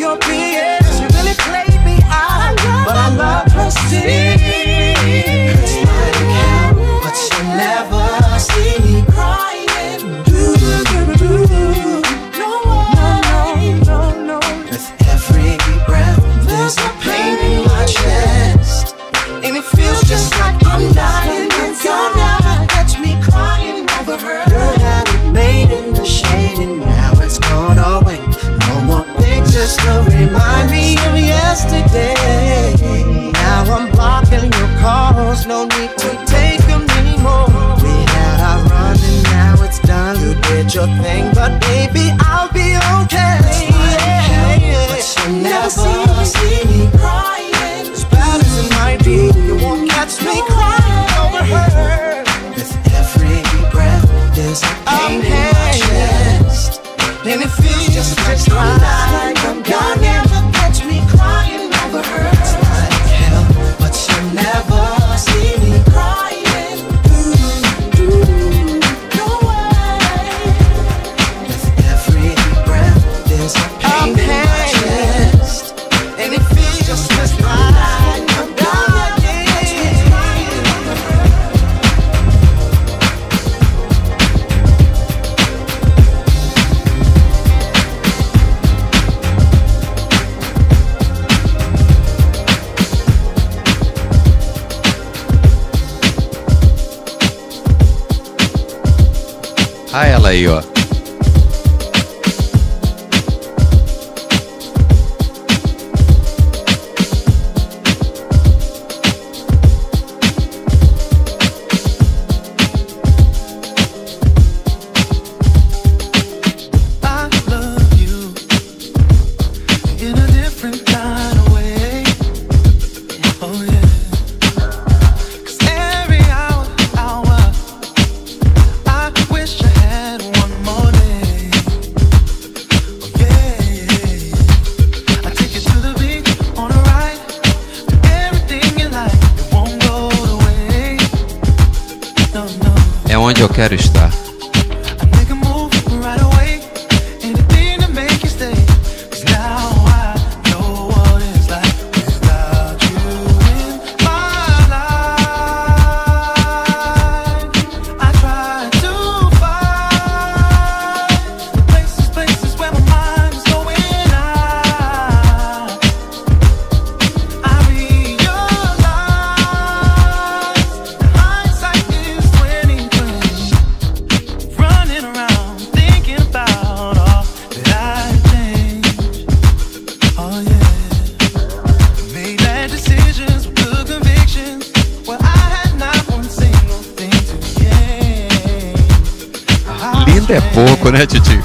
Remind me of yesterday. Now I'm blocking your calls. No need to take them anymore. We had our run and now it's done. You did your thing, but baby, I'll be okay. Yeah, yeah. But you never see, see me crying. As bad as it might be, you won't catch me crying over her. With every breath, there's a pain in my chest. And it feels just like I'm You'll never catch me crying over her. It's like hell, but you'll never see me crying. No way. With every breath, there's a pain in my chest. And it feels just like I'm gonna catch me crying over her. Ah, ela aí, ó. Onde eu quero estar. É pouco, né, Titi?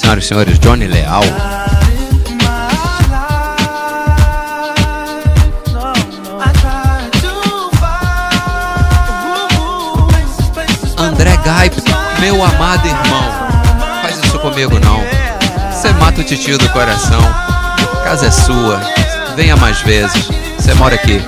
senhoras e senhores, Johnny Leal. André Gaip, meu amado irmão, faz isso comigo não. Você mata o titio do coração. A casa é sua, venha mais vezes. Você mora aqui.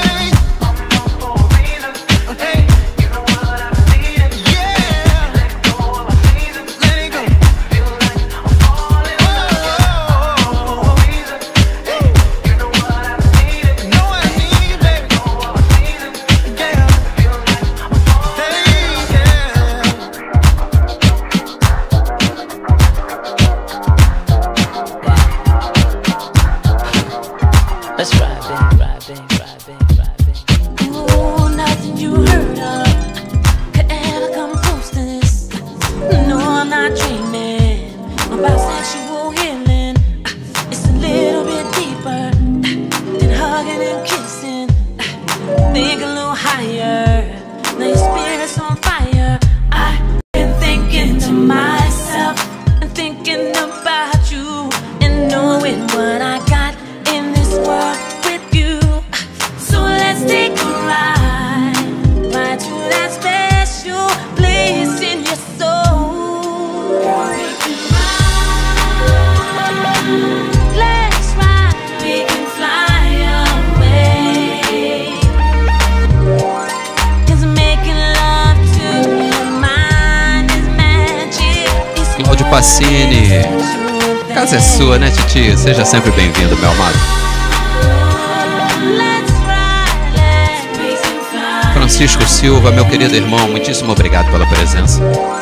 Pacini, casa é sua, né, Titi? Seja sempre bem-vindo, meu amado. Francisco Silva, meu querido irmão, muitíssimo obrigado pela presença.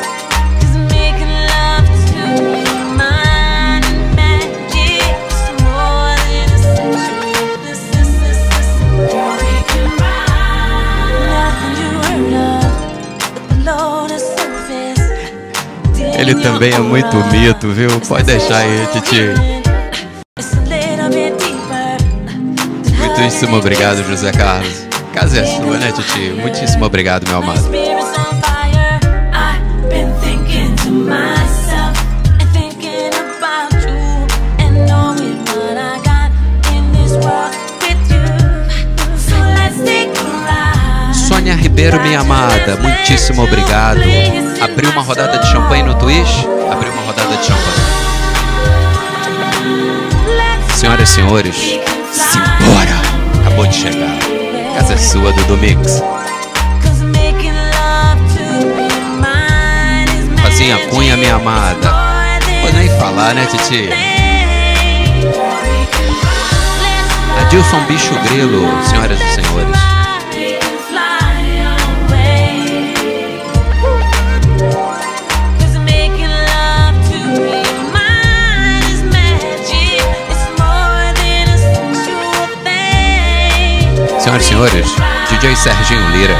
Ele também é muito mito, viu? Pode deixar aí, Titi. Muitíssimo obrigado, José Carlos. Casa é sua, né, Titi? Muitíssimo obrigado, meu amado. Sônia Ribeiro, minha amada, muitíssimo obrigado. Abriu uma rodada de champanhe no Twitch? Abriu uma rodada de champanhe. Senhoras e senhores, simbora! Acabou de chegar. Casa é sua, Dudu Mix. Fazinha Cunha, minha amada. Vou nem falar, né, Titi? Adilson Bicho Grilo, senhoras e senhores. Senhoras e senhores, D J Serginho Lira.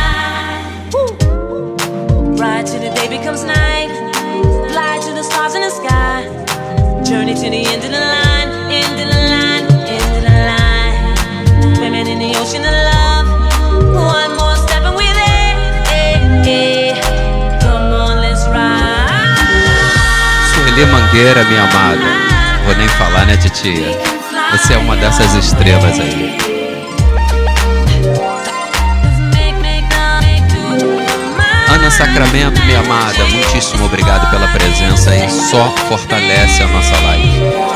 Sueli Mangueira, minha amada. Vou nem falar, né, titia? Você é uma dessas estrelas aí. Ana Sacramento, minha amada, muitíssimo obrigado pela presença e só fortalece a nossa live.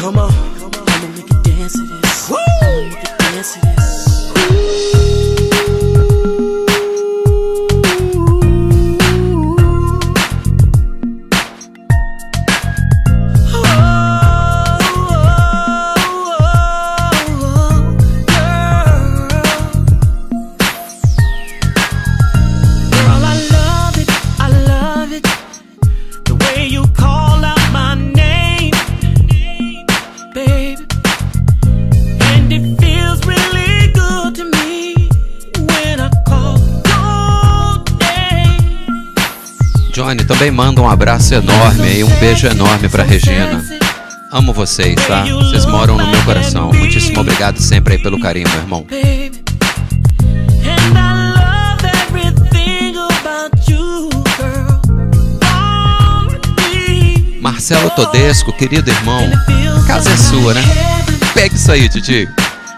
Come on, I'ma make you dance to this. I'ma make you dance to this. Johnny, também manda um abraço enorme e um beijo enorme pra Regina. Amo vocês, tá? Vocês moram no meu coração. Muitíssimo obrigado sempre aí pelo carinho, meu irmão. Marcelo Todesco, querido irmão, casa é sua, né? Pega isso aí, Titi.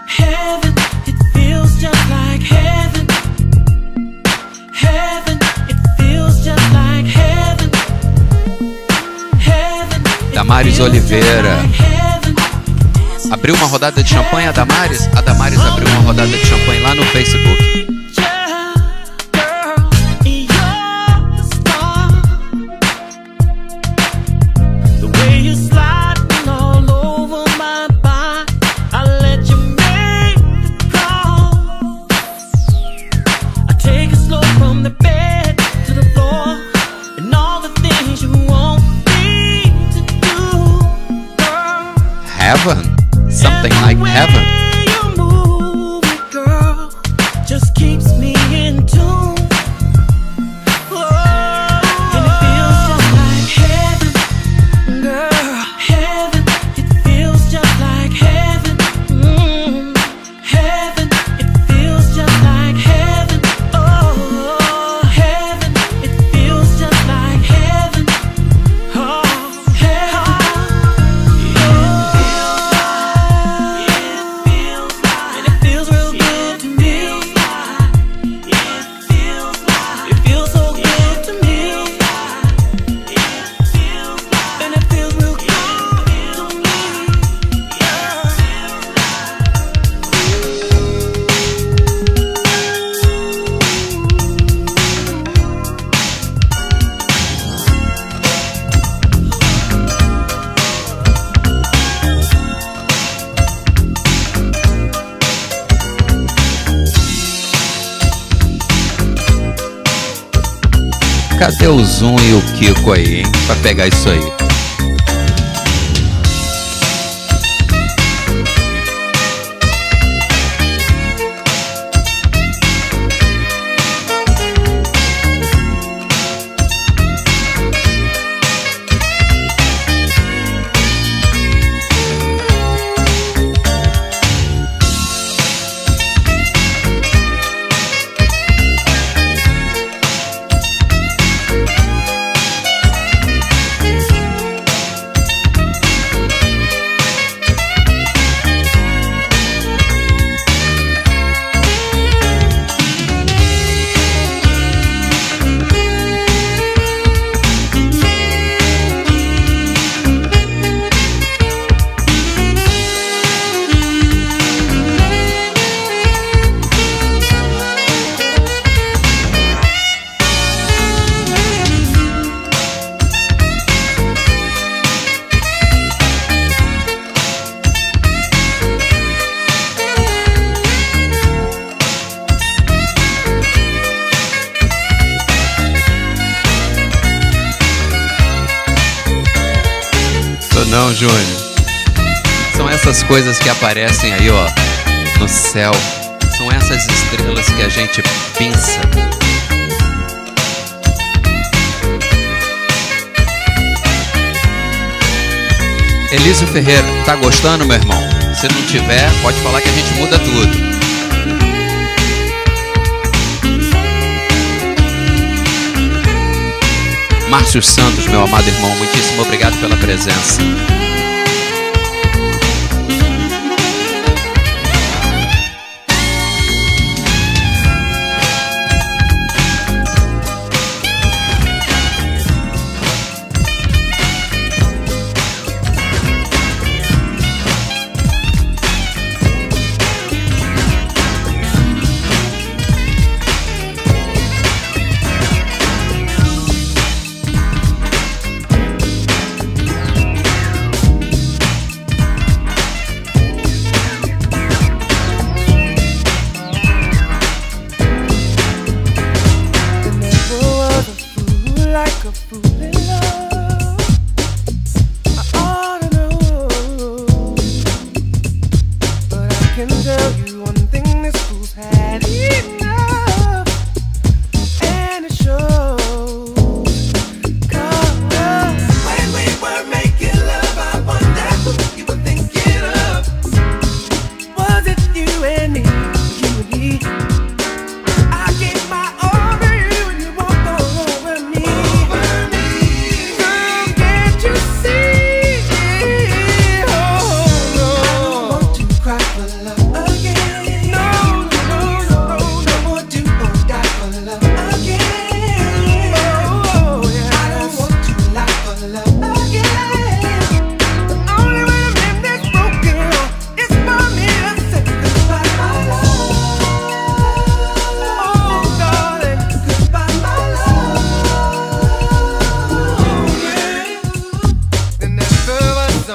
Damares Oliveira. Abriu uma rodada de champanhe a Damares? A Damares abriu uma rodada de champanhe lá no Facebook. Heaven? Something like heaven? Just keeps me in tune. And it feels just like heaven, girl. Heaven, it feels just like heaven. Mm. Heaven, it feels just like heaven. Oh, heaven, it feels just like heaven. Oh, heaven. Cadê o Zoom e o Kiko aí, hein? Pra pegar isso aí. Não, Júnior. São essas coisas que aparecem aí, ó, no céu. São essas estrelas que a gente pensa. Elísio Ferreira, tá gostando, meu irmão? Se não tiver, pode falar que a gente muda tudo. Márcio Santos, meu amado irmão, muitíssimo obrigado pela presença.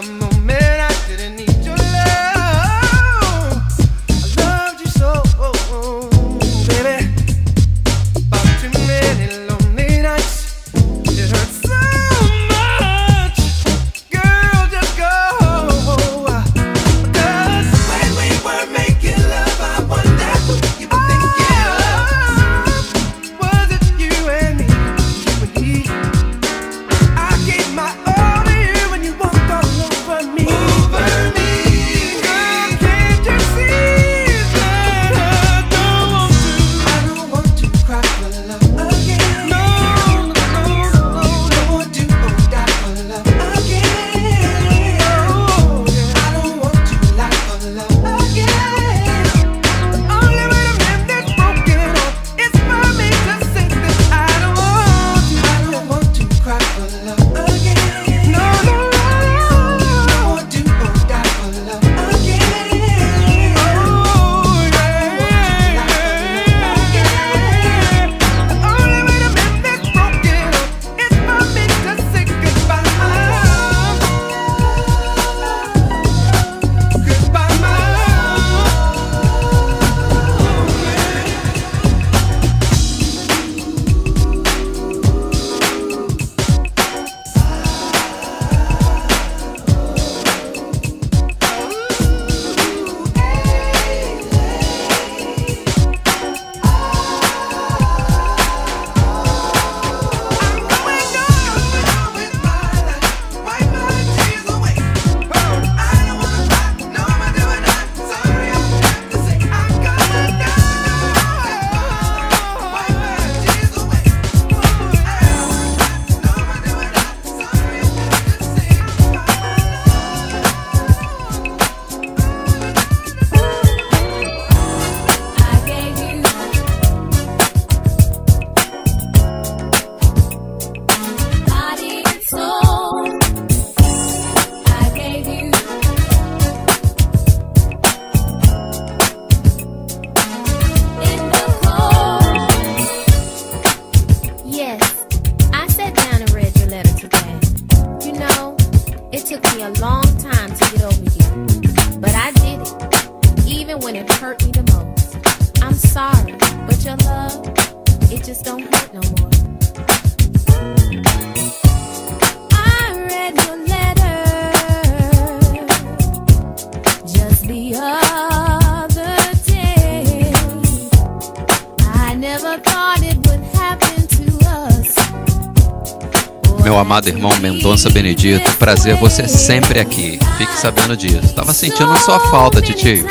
Meu amado irmão Mendonça Benedito, prazer você sempre aqui. Fique sabendo disso. Tava sentindo sua falta, titio.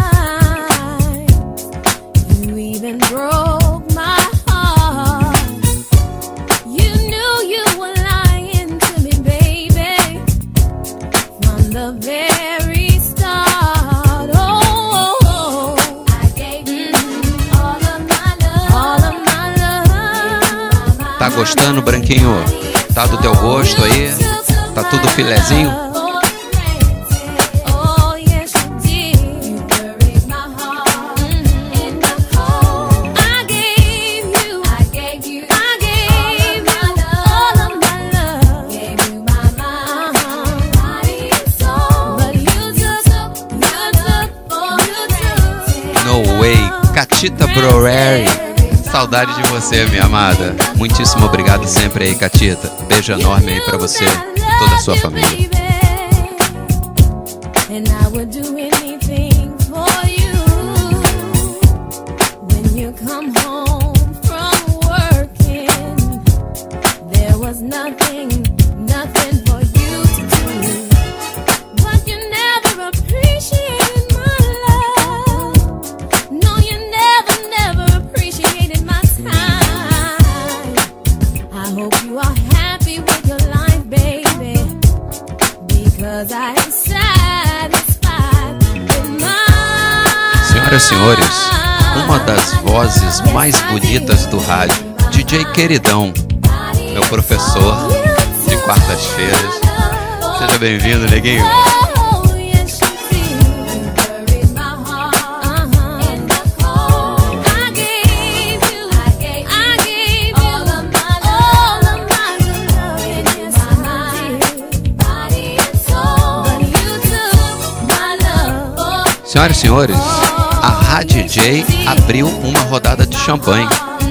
Tá gostando, Branquinho? Tá do teu gosto aí? Tá tudo filezinho? No way, Catita Browary. Saudade de você, minha amada. Muitíssimo obrigado sempre aí, Catita. Beijo enorme aí pra você e toda a sua família. Senhoras e senhores, uma das vozes mais bonitas do rádio, D J Queridão, meu professor de quartas-feiras. Seja bem-vindo, neguinho. Senhoras e senhores, a Rádio D J abriu uma rodada de champanhe.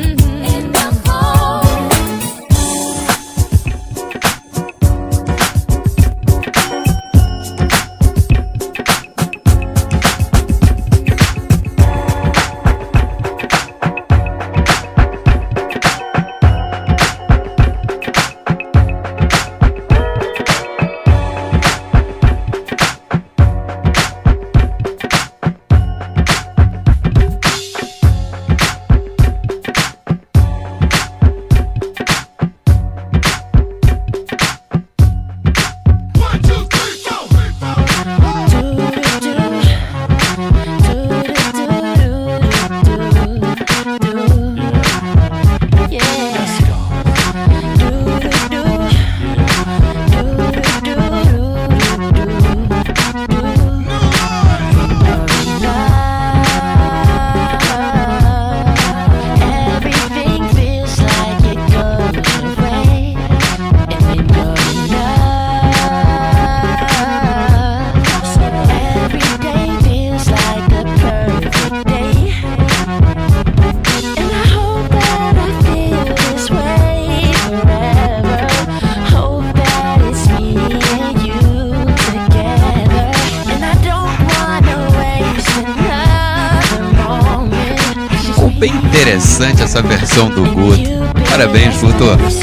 Interessante essa versão do Guto. Parabéns, Guto.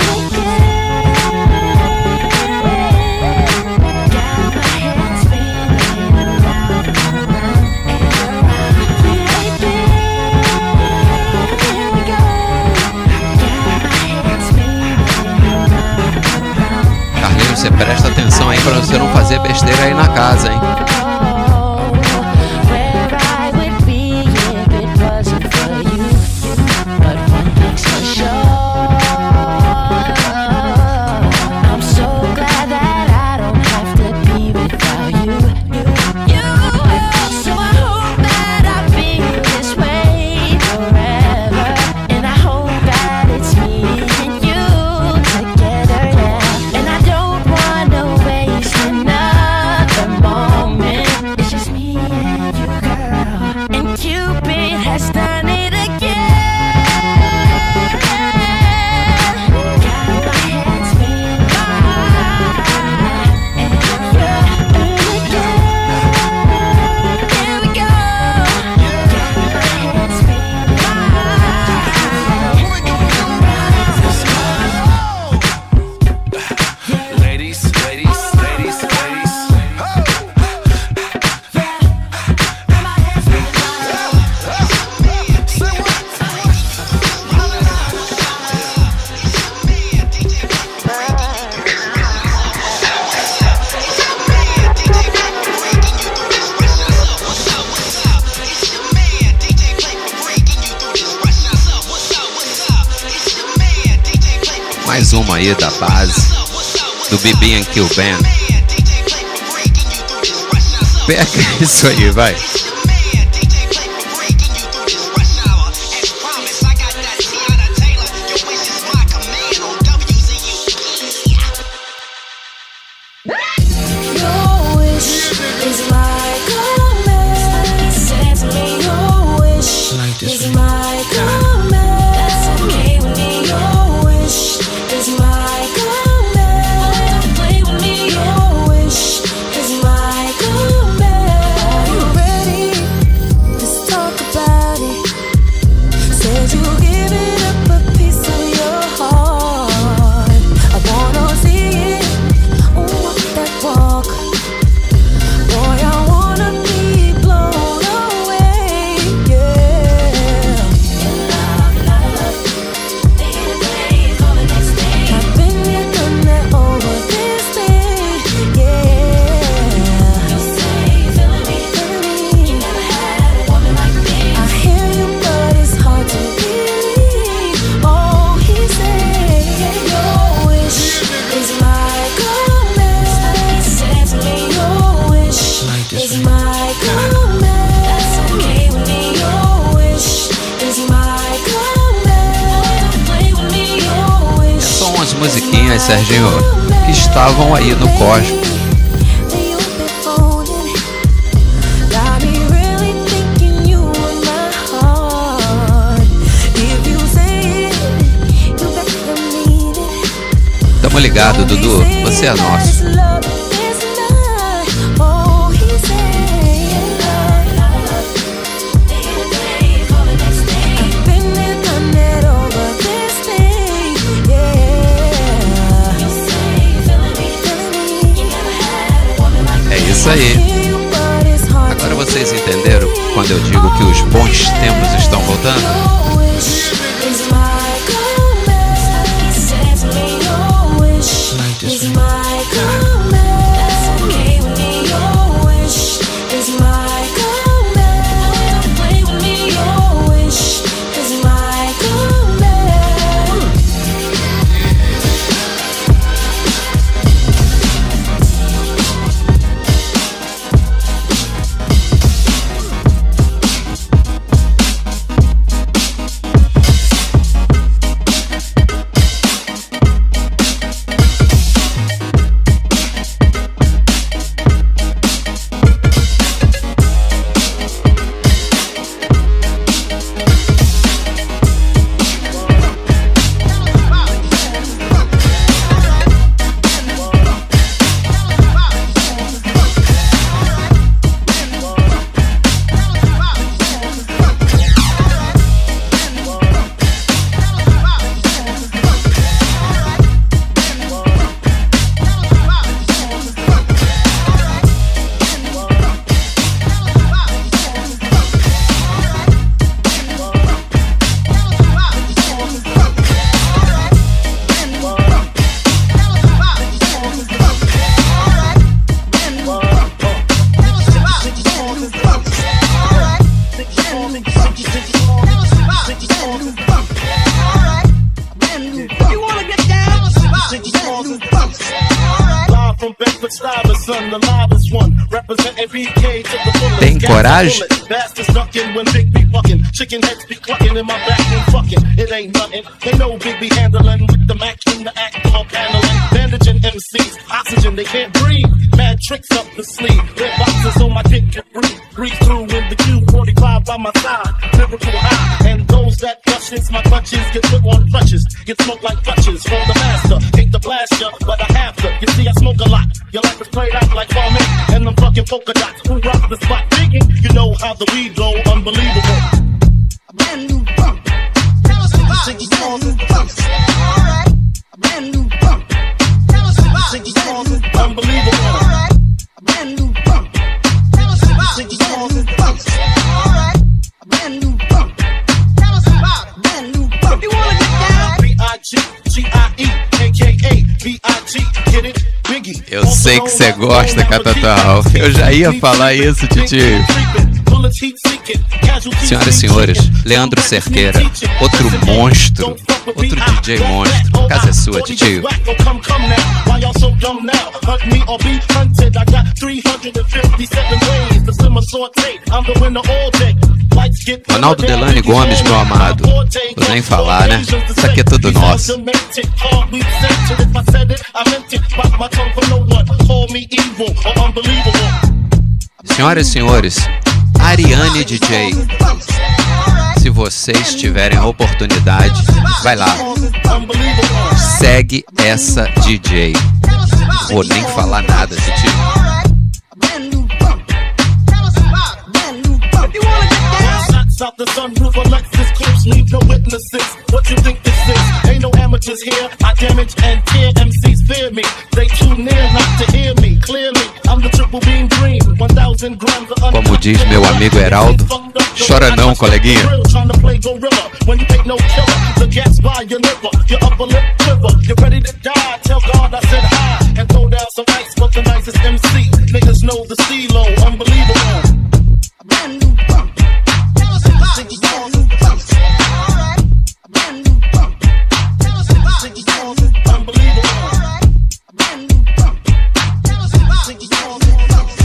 Carlinhos, você presta atenção aí pra você não fazer besteira aí na casa, hein? Mais uma aí da base do B B and Q Band. Pega isso aí, vai. Musiquinhas, Serginho, que estavam aí no Cosmo. ligado, Dudu, você é nosso. É isso aí. Agora vocês entenderam quando eu digo que os bons tempos estão voltando? Tem coragem? Chicken heads be clucking in my back and fucking. It ain't nothing. They know Big be handling with the Mac in the act all paneling. Bandaging M Cs, oxygen, they can't breathe. Mad tricks up the sleeve. Red boxes on my dick can breathe. Breathe through in the Q forty-five by my side. Lyrical high. And those that clutches my clutches get put on crutches. Get smoked like clutches from the master. Hate to blast ya, but I have to. You see, I smoke a lot. Your life is played out like farming. And them fucking polka dots. Who rock the spot? Digging. You know how the weed go. Unbelievable. Brand new funk. Tell us about Ziggy Smalls and Funks. Alright. A brand new funk. Tell us about Ziggy Smalls and Funks. Unbelievable. Alright. A brand new funk. Tell us about Ziggy Smalls and Funks. Alright. A brand new funk. Tell us about a brand new funk. If you wanna get down, B I G G I E, A K A B I G, get it? Biggie. Eu sei que você gosta, Catatal. Eu já ia falar isso, titio. Senhoras e senhores, Leandro Cerqueira, outro monstro, outro D J monstro. A casa é sua, titio. Ronaldo Delane Gomes, meu amado. Vou nem falar, né? Isso aqui é tudo nosso. Senhoras e senhores, Ariane D J, se vocês tiverem a oportunidade, vai lá, segue essa D J. Vou nem falar nada, titio. Out the sunroof, Alexis clips, leave no witnesses. What you think this is? Ain't no amateurs here. I damage and tear M Cs, fear me. They too near not to hear me clearly. I'm the triple beam dream. one thousand grams of Como diz meu amigo Heraldo, chora não, coleguinha. Trying to play gorilla when you ain't no killer. The gas by your liver, your upper lip quiver. You're ready to die. Tell God I said hi and throw down some ice for the nicest M C. Niggas know the C-Lo, unbelievable. A brand new funk. Ziggy Smalls and Funks. Alright. A brand new funk. Tell us about Ziggy Smalls and Funks. Unbelievable. Alright. A brand new funk. Tell us about Ziggy Smalls and Funks.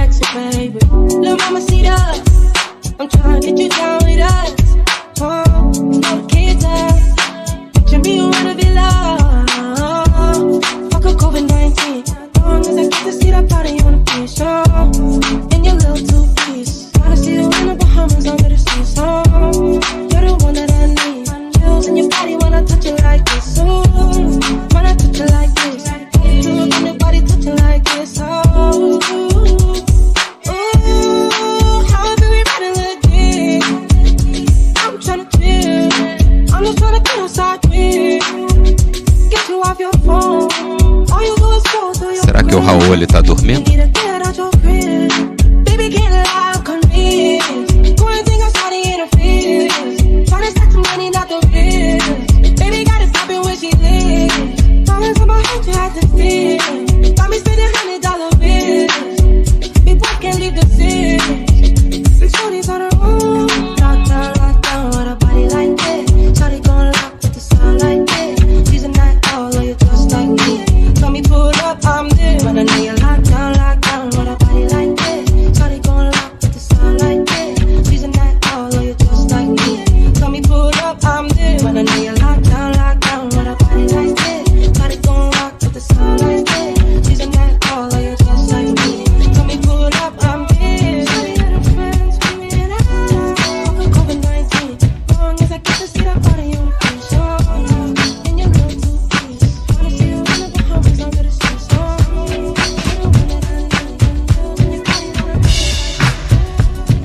sexy, baby. Little mama, see us. I'm trying to get you down with us. Oh, you know the kids are. Picture me around a villa. Fuck a COVID nineteen. As long as I get to see that body on the beach. Oh, in your little two-piece. Wanna see you in the Bahamas under the sea. So, you're the one that I need. Chills in your body when I touch it like this. Ooh, when I touch it like this. Chills in your body touching like this. Oh, ooh, how do we ride it again? I'm tryna chill. I'm just tryna get outside with. Get you off your phone. All you do is go through your. Será que o Raul ele tá dormindo? Baby, get loud, convince. Going thing outside the interference. Tryna stack some money, not the risk. Baby, got it poppin' when she lives. Promise on my heart, you had to feel. Got me spending hundred dollar bills. We both can't leave the city. Six shorties on her own. Lock down, lock down with a body like this. Shawty gon' lock with the sound like this. She's a night owl, or you just like me. Tell me pull up, I'm there. When I know you lock down, lock down with a body like this. Shawty gon' lock with the sound like this. She's a night owl, or you just like me. Tell me pull up, I'm there. When I know you lock down, lock down with a body like this. Shawty gon' lock with the sound like this. She's a night owl, or you just like me. Tell me pull up, I'm there. Shawty had her friends screaming out. Fuck a COVID nineteen. Long as I get to see that body on the beach. Oh, in your little two-piece. Wanna see you in the Bahamas under the sea. So, you're the one that I need. Chills in your body when I touch it.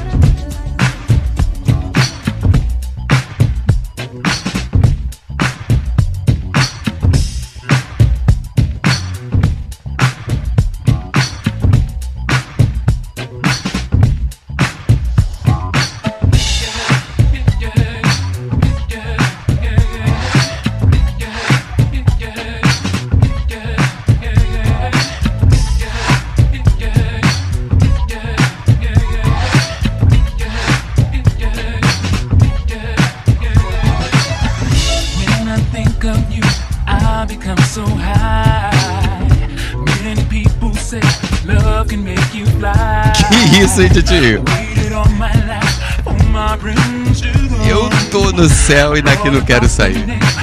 When I think of you, I become so high. Many people say love can make you fly. Que isso, hein, tio? Waited all my life for my prince to Eu tô no céu e daqui não quero sair.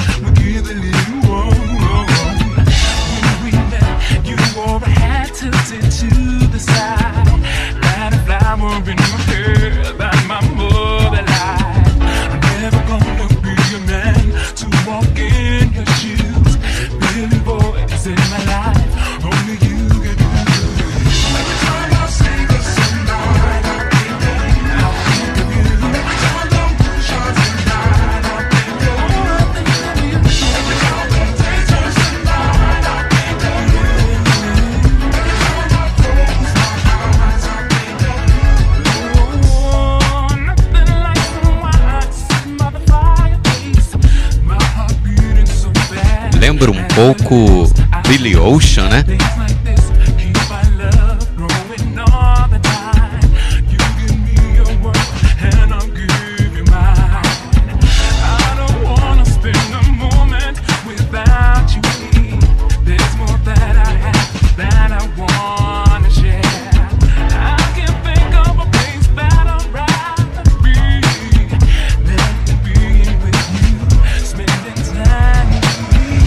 You wore a hat tilted to the side. Light a flower in my hair by my mother light. I'm never gonna be a man to walk in your shoes. Billy boy is in my life, only you can do. Every time I sing a song, I think of you. Every time I'm pushing tonight, I think of you. Every time I'm dancing tonight, I think of you. Every time I close my eyes, I think of you. Oh, nothing like some wine sitting by the fireplace. My heart beating so fast. Lembra um pouco Billy Ocean, né? Things like this keep my love growing all the time. You give me your word and I'll give you mine. I don't wanna spend a moment without you. There's more that I have that I wanna share. I can't think of a place that I'd rather be than being with you, spending time with you.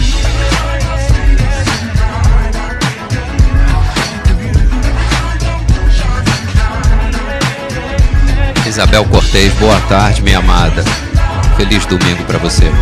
Isabel Cortez, boa tarde, minha amada. Feliz domingo pra você.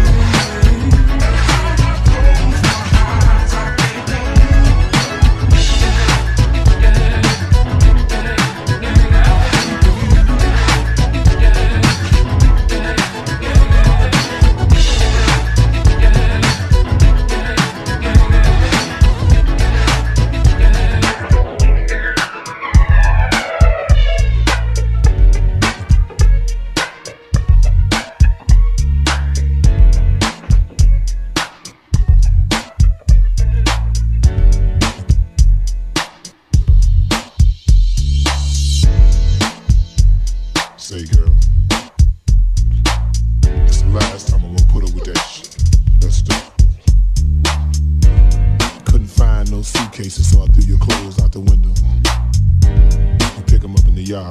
y'all.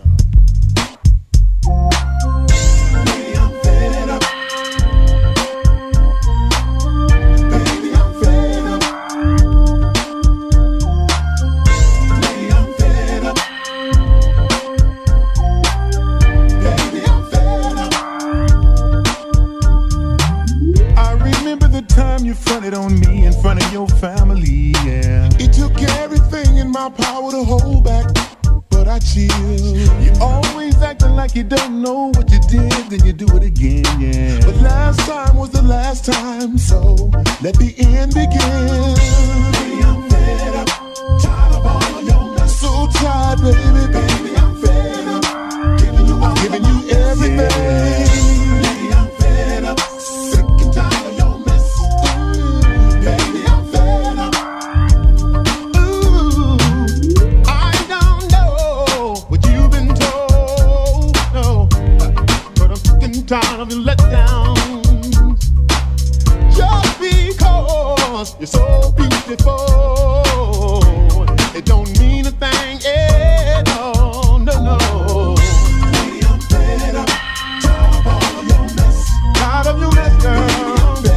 On me in front of your family, yeah. It took everything in my power to hold back, but I chilled. You always acting like you don't know what you did, then you do it again, yeah. But last time was the last time, so let the end begin. Baby, I'm fed up, tired of all of your mess. So tired, baby, baby, I'm fed up, giving you all giving you everything. Yeah. Baby, I'm fed up, sick and tired of your mess. Baby, I'm fed up. Ooh, I don't know what you've been told, no, but I'm sick and tired of your letdowns. Just because you're so beautiful, it don't mean a thing, yeah, no, no, no. Baby, I'm fed up, tired of all of your mess, tired of your mess, girl.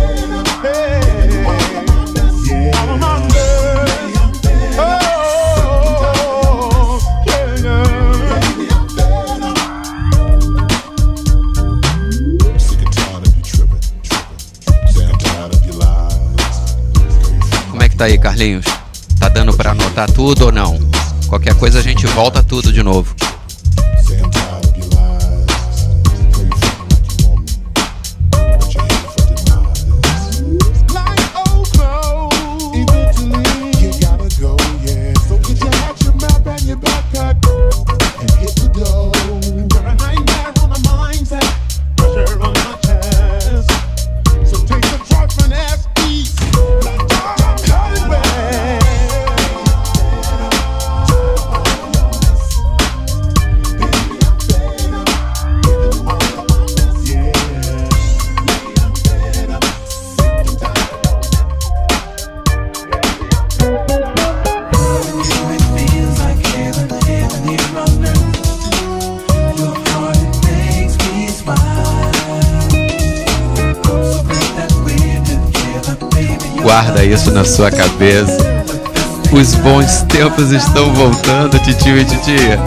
Tá aí, Carlinhos? Tá dando pra anotar tudo ou não? Qualquer coisa a gente volta tudo de novo. Guarda isso na sua cabeça. Os bons tempos estão voltando, titio e titia.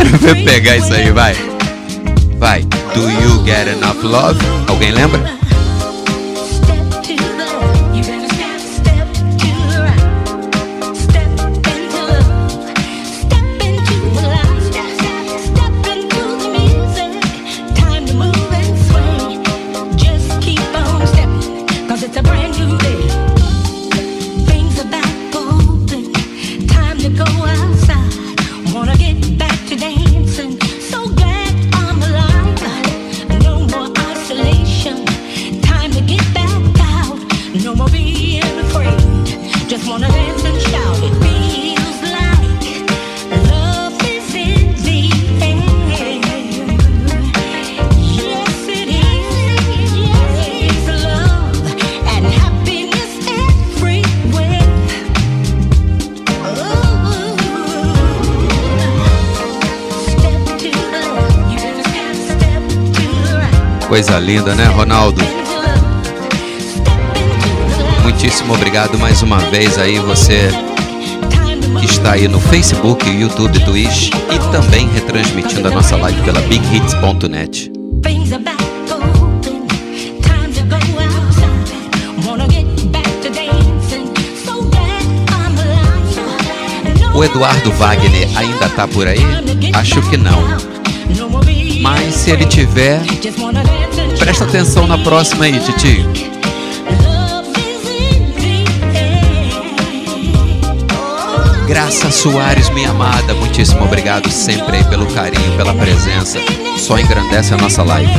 pra pegar isso aí, vai. Vai. Do you get enough love? Alguém lembra? Coisa linda, né, Ronaldo? Muitíssimo obrigado mais uma vez aí, você que está aí no Facebook, YouTube, Twitch e também retransmitindo a nossa live pela big hits ponto net. O Eduardo Wagner ainda tá por aí? Acho que não. Mas se ele tiver, presta atenção na próxima aí, titio. Graça Soares, minha amada, muitíssimo obrigado sempre aí pelo carinho, pela presença. Só engrandece a nossa live.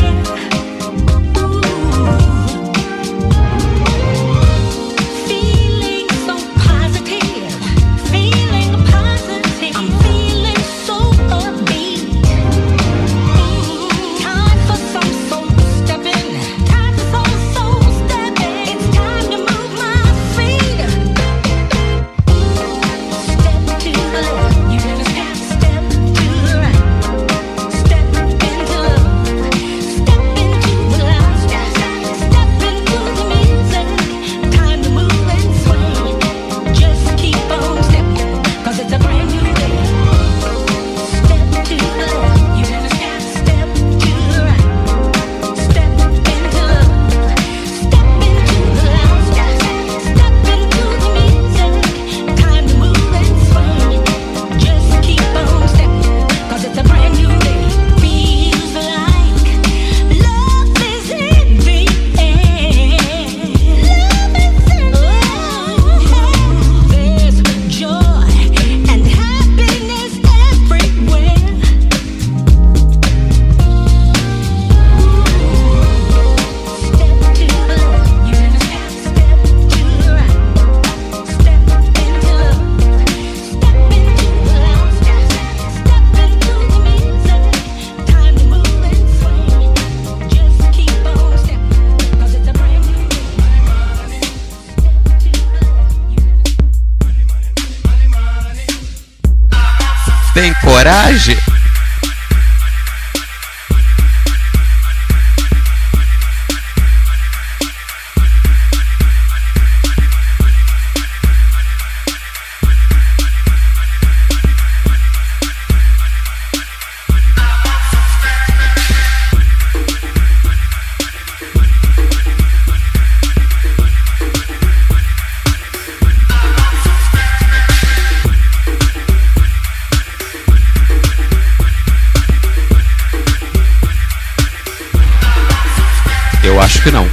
Tem coragem? Acho que não.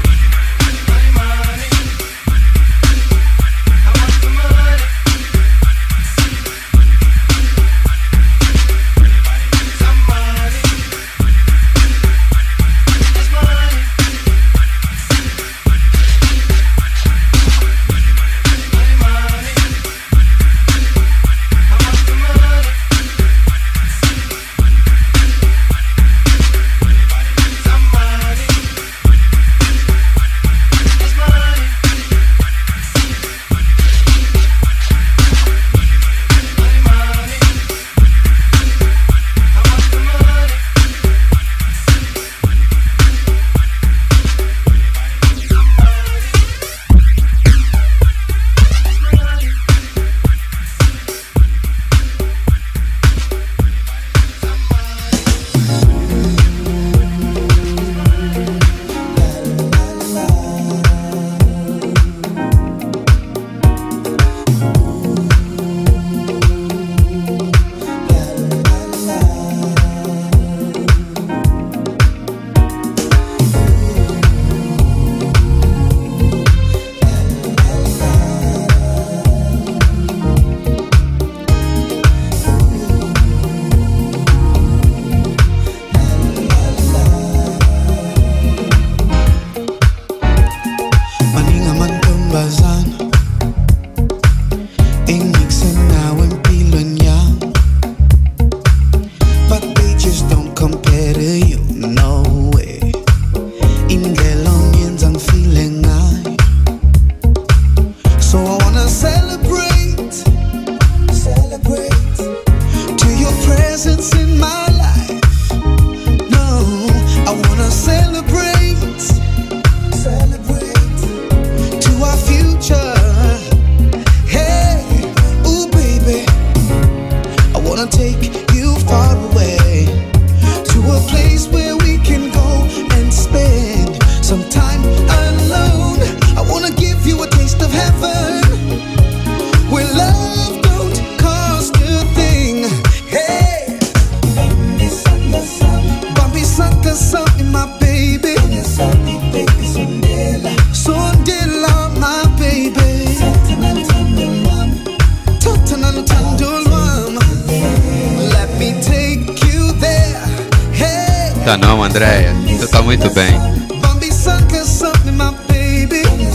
tá não, Andréia. Você tá muito bem. Bambi sanka something, my baby. Unge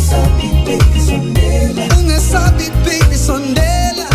sabi baby sondela.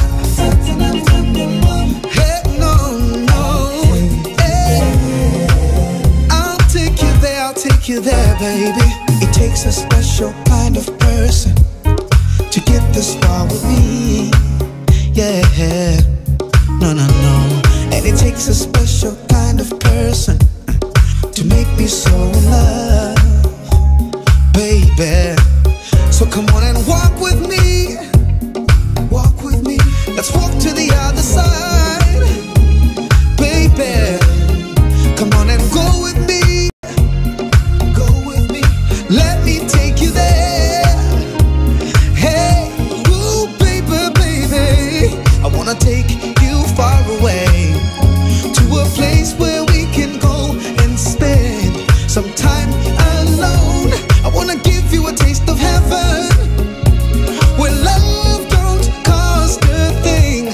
Hey, no, no. Hey. I'll take you there, I'll take you there, baby. It takes a special kind of person to get this far with me. Yeah. No, no, no. And it takes a special kind of person to make me so in love, baby. So come on and walk with me. Walk with me. Let's walk to the other side, baby. Come on and go with me. Go with me. Let me take you there. Hey, ooh, baby, baby. I wanna take you far away to a place where we can go and spend some time alone. I wanna give you a taste of heaven, where love don't cost a thing.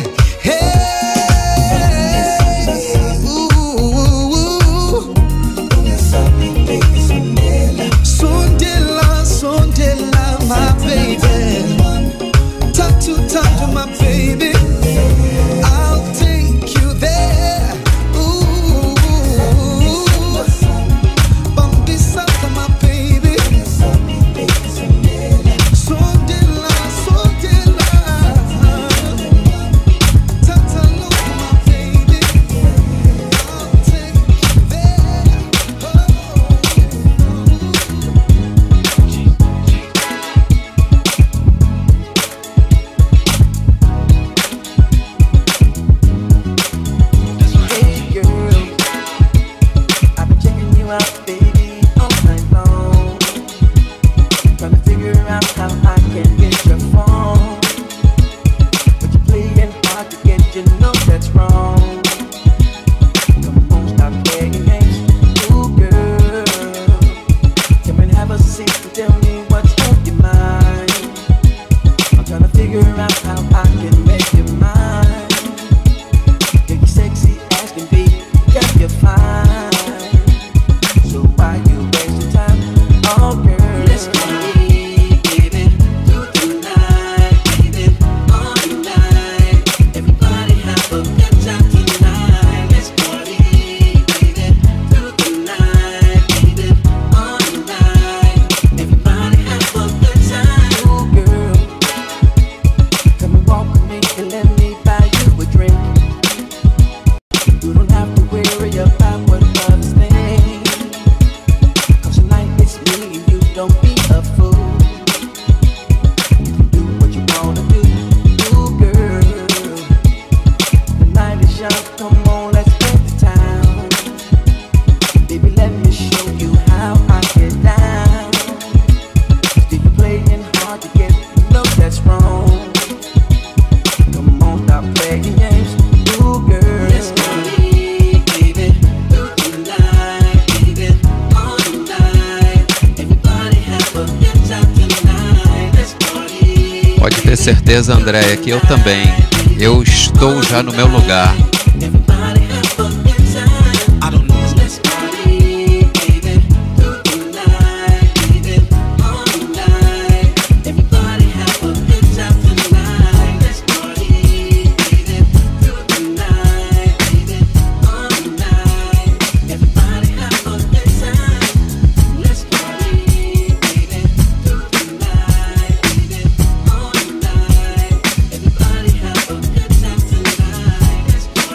Hey, ooh, Sondela, Sondela, my baby. Talk to, talk to my baby. I'll take you there. Ooh, Bambi Santa, my baby. Sondela, Sondela. Tatalo, my baby. I'll take you there. Hey girl, I've been checking you out, baby, all night long. Trying to figure out how I can get your phone, but you're playing hard to get, you know that's wrong. Come on, stop playing games, ooh girl. Come and have a seat and tell me what's on your mind. I'm trying to figure out how I can make you mine. Yeah, you sexy as can be, yeah, you're fine. So why you wasting time? Oh girl, let's party, baby, through the night, baby, all night. Everybody have a good time tonight. Let's party, baby, through the night, baby, all night. Everybody have a good time. Oh girl, come and walk with me and let me buy you a drink. You don't have to worry about what others think, 'cause tonight it's me and you, don't be a fool. You can do what you wanna do, ooh girl. The night is young, come on, let's get to town. Baby, let me show you how I get down. Still you playing hard to get, you know that's wrong. Come on, stop playing games, ooh girl. Let's party, baby, through the night, baby, all night. Everybody have a good time tonight. Let's party. Pode ter certeza, Andréia, que eu também. Eu estou já no meu lugar. Everybody have a good time. I don't know. Let's party, baby, through the night, baby, all night. Everybody have a good time tonight. Let's party, baby, through the night, baby, all night. Everybody have a good time. Let's party, baby, through the night, baby, all night. Everybody have a good time tonight. Let's party.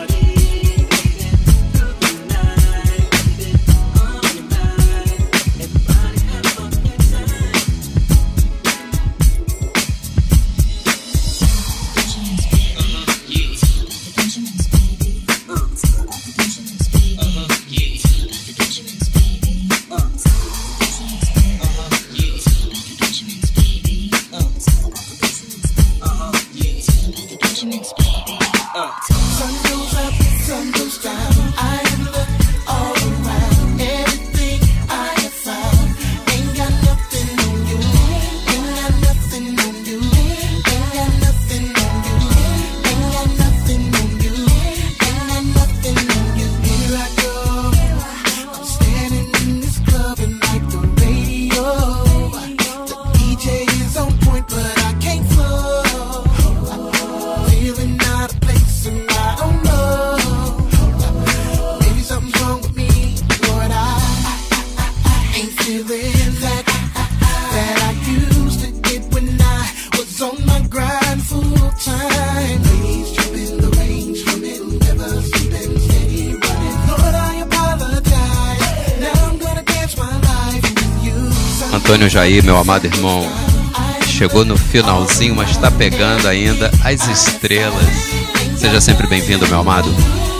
Antônio Jair, meu amado irmão. Chegou no finalzinho, mas está pegando ainda as estrelas. Seja sempre bem-vindo, meu amado.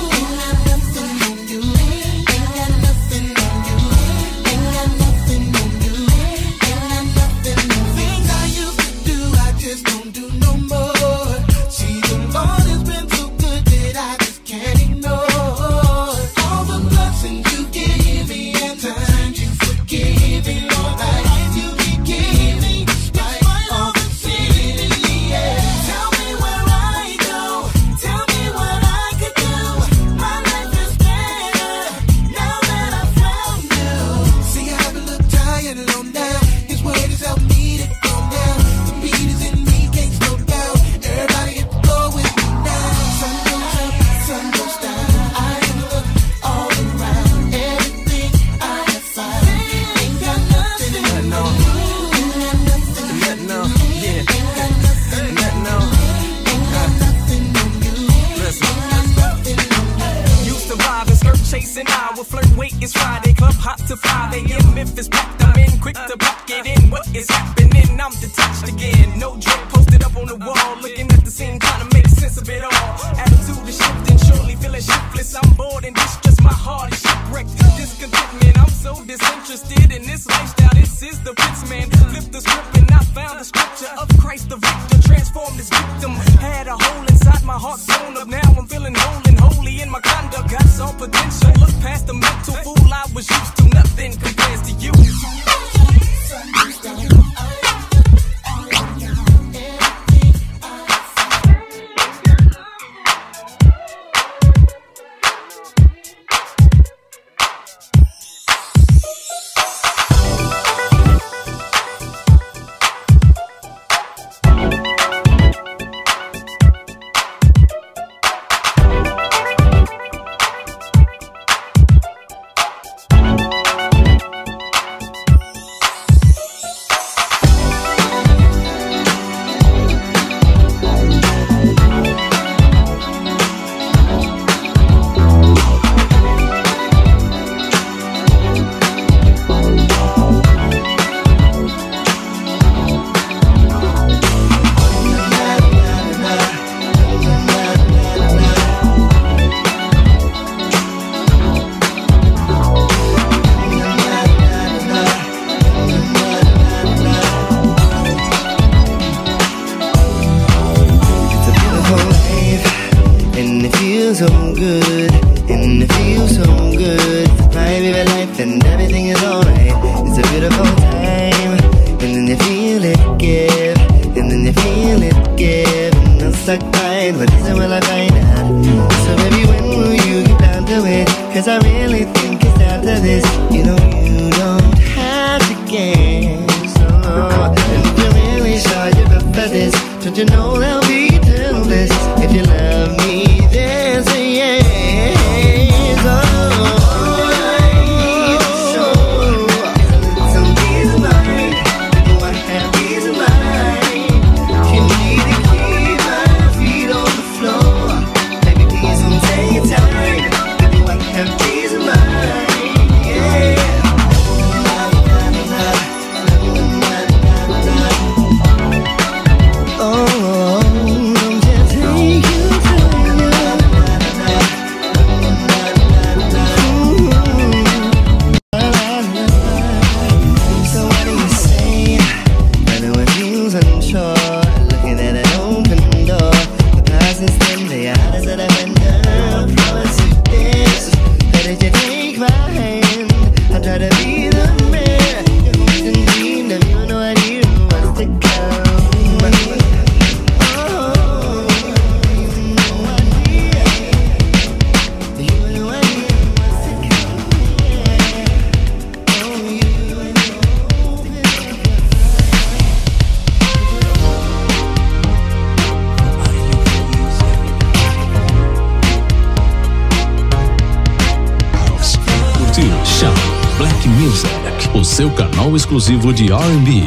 o seu canal exclusivo de R and B,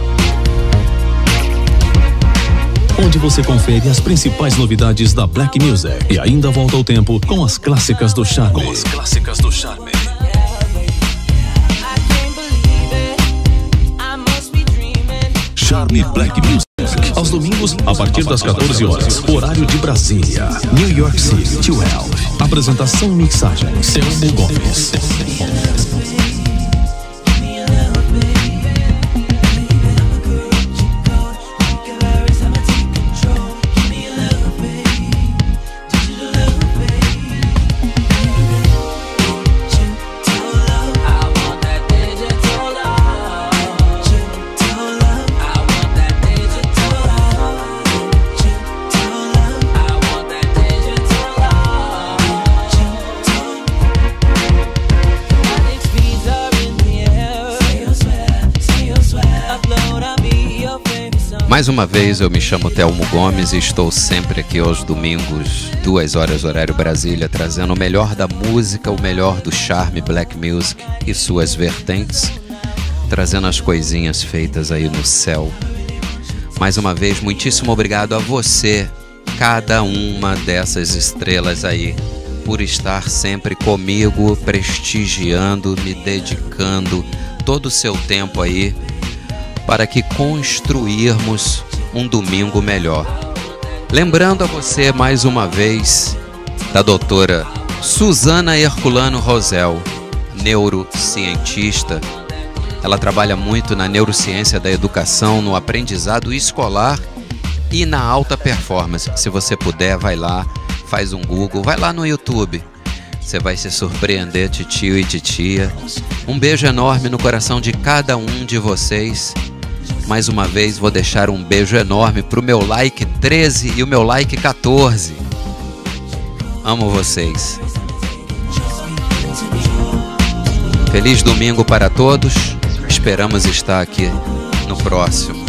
onde você confere as principais novidades da Black Music e ainda volta ao tempo com as clássicas do charme. Com as clássicas do charme. I can't believe it. I'm Charme Black Music. Aos domingos, a partir das quatorze horas, horário de Brasília, New York City, doze. Apresentação e mixagem, Telmo Gomes. Mais uma vez, eu me chamo Telmo Gomes e estou sempre aqui aos domingos, duas horas horário Brasília, trazendo o melhor da música, o melhor do charme Black Music e suas vertentes, trazendo as coisinhas feitas aí no céu. Mais uma vez, muitíssimo obrigado a você, cada uma dessas estrelas aí, por estar sempre comigo, prestigiando, me dedicando todo o seu tempo aí, para que construirmos um domingo melhor. Lembrando a você mais uma vez da doutora Suzana Herculano Rosel, neurocientista. Ela trabalha muito na neurociência da educação, no aprendizado escolar e na alta performance. Se você puder, vai lá, faz um Google, vai lá no YouTube. Você vai se surpreender, titio e titia. Um beijo enorme no coração de cada um de vocês. Mais uma vez vou deixar um beijo enorme pro meu like treze e o meu like quatorze. Amo vocês. Feliz domingo para todos. Esperamos estar aqui no próximo.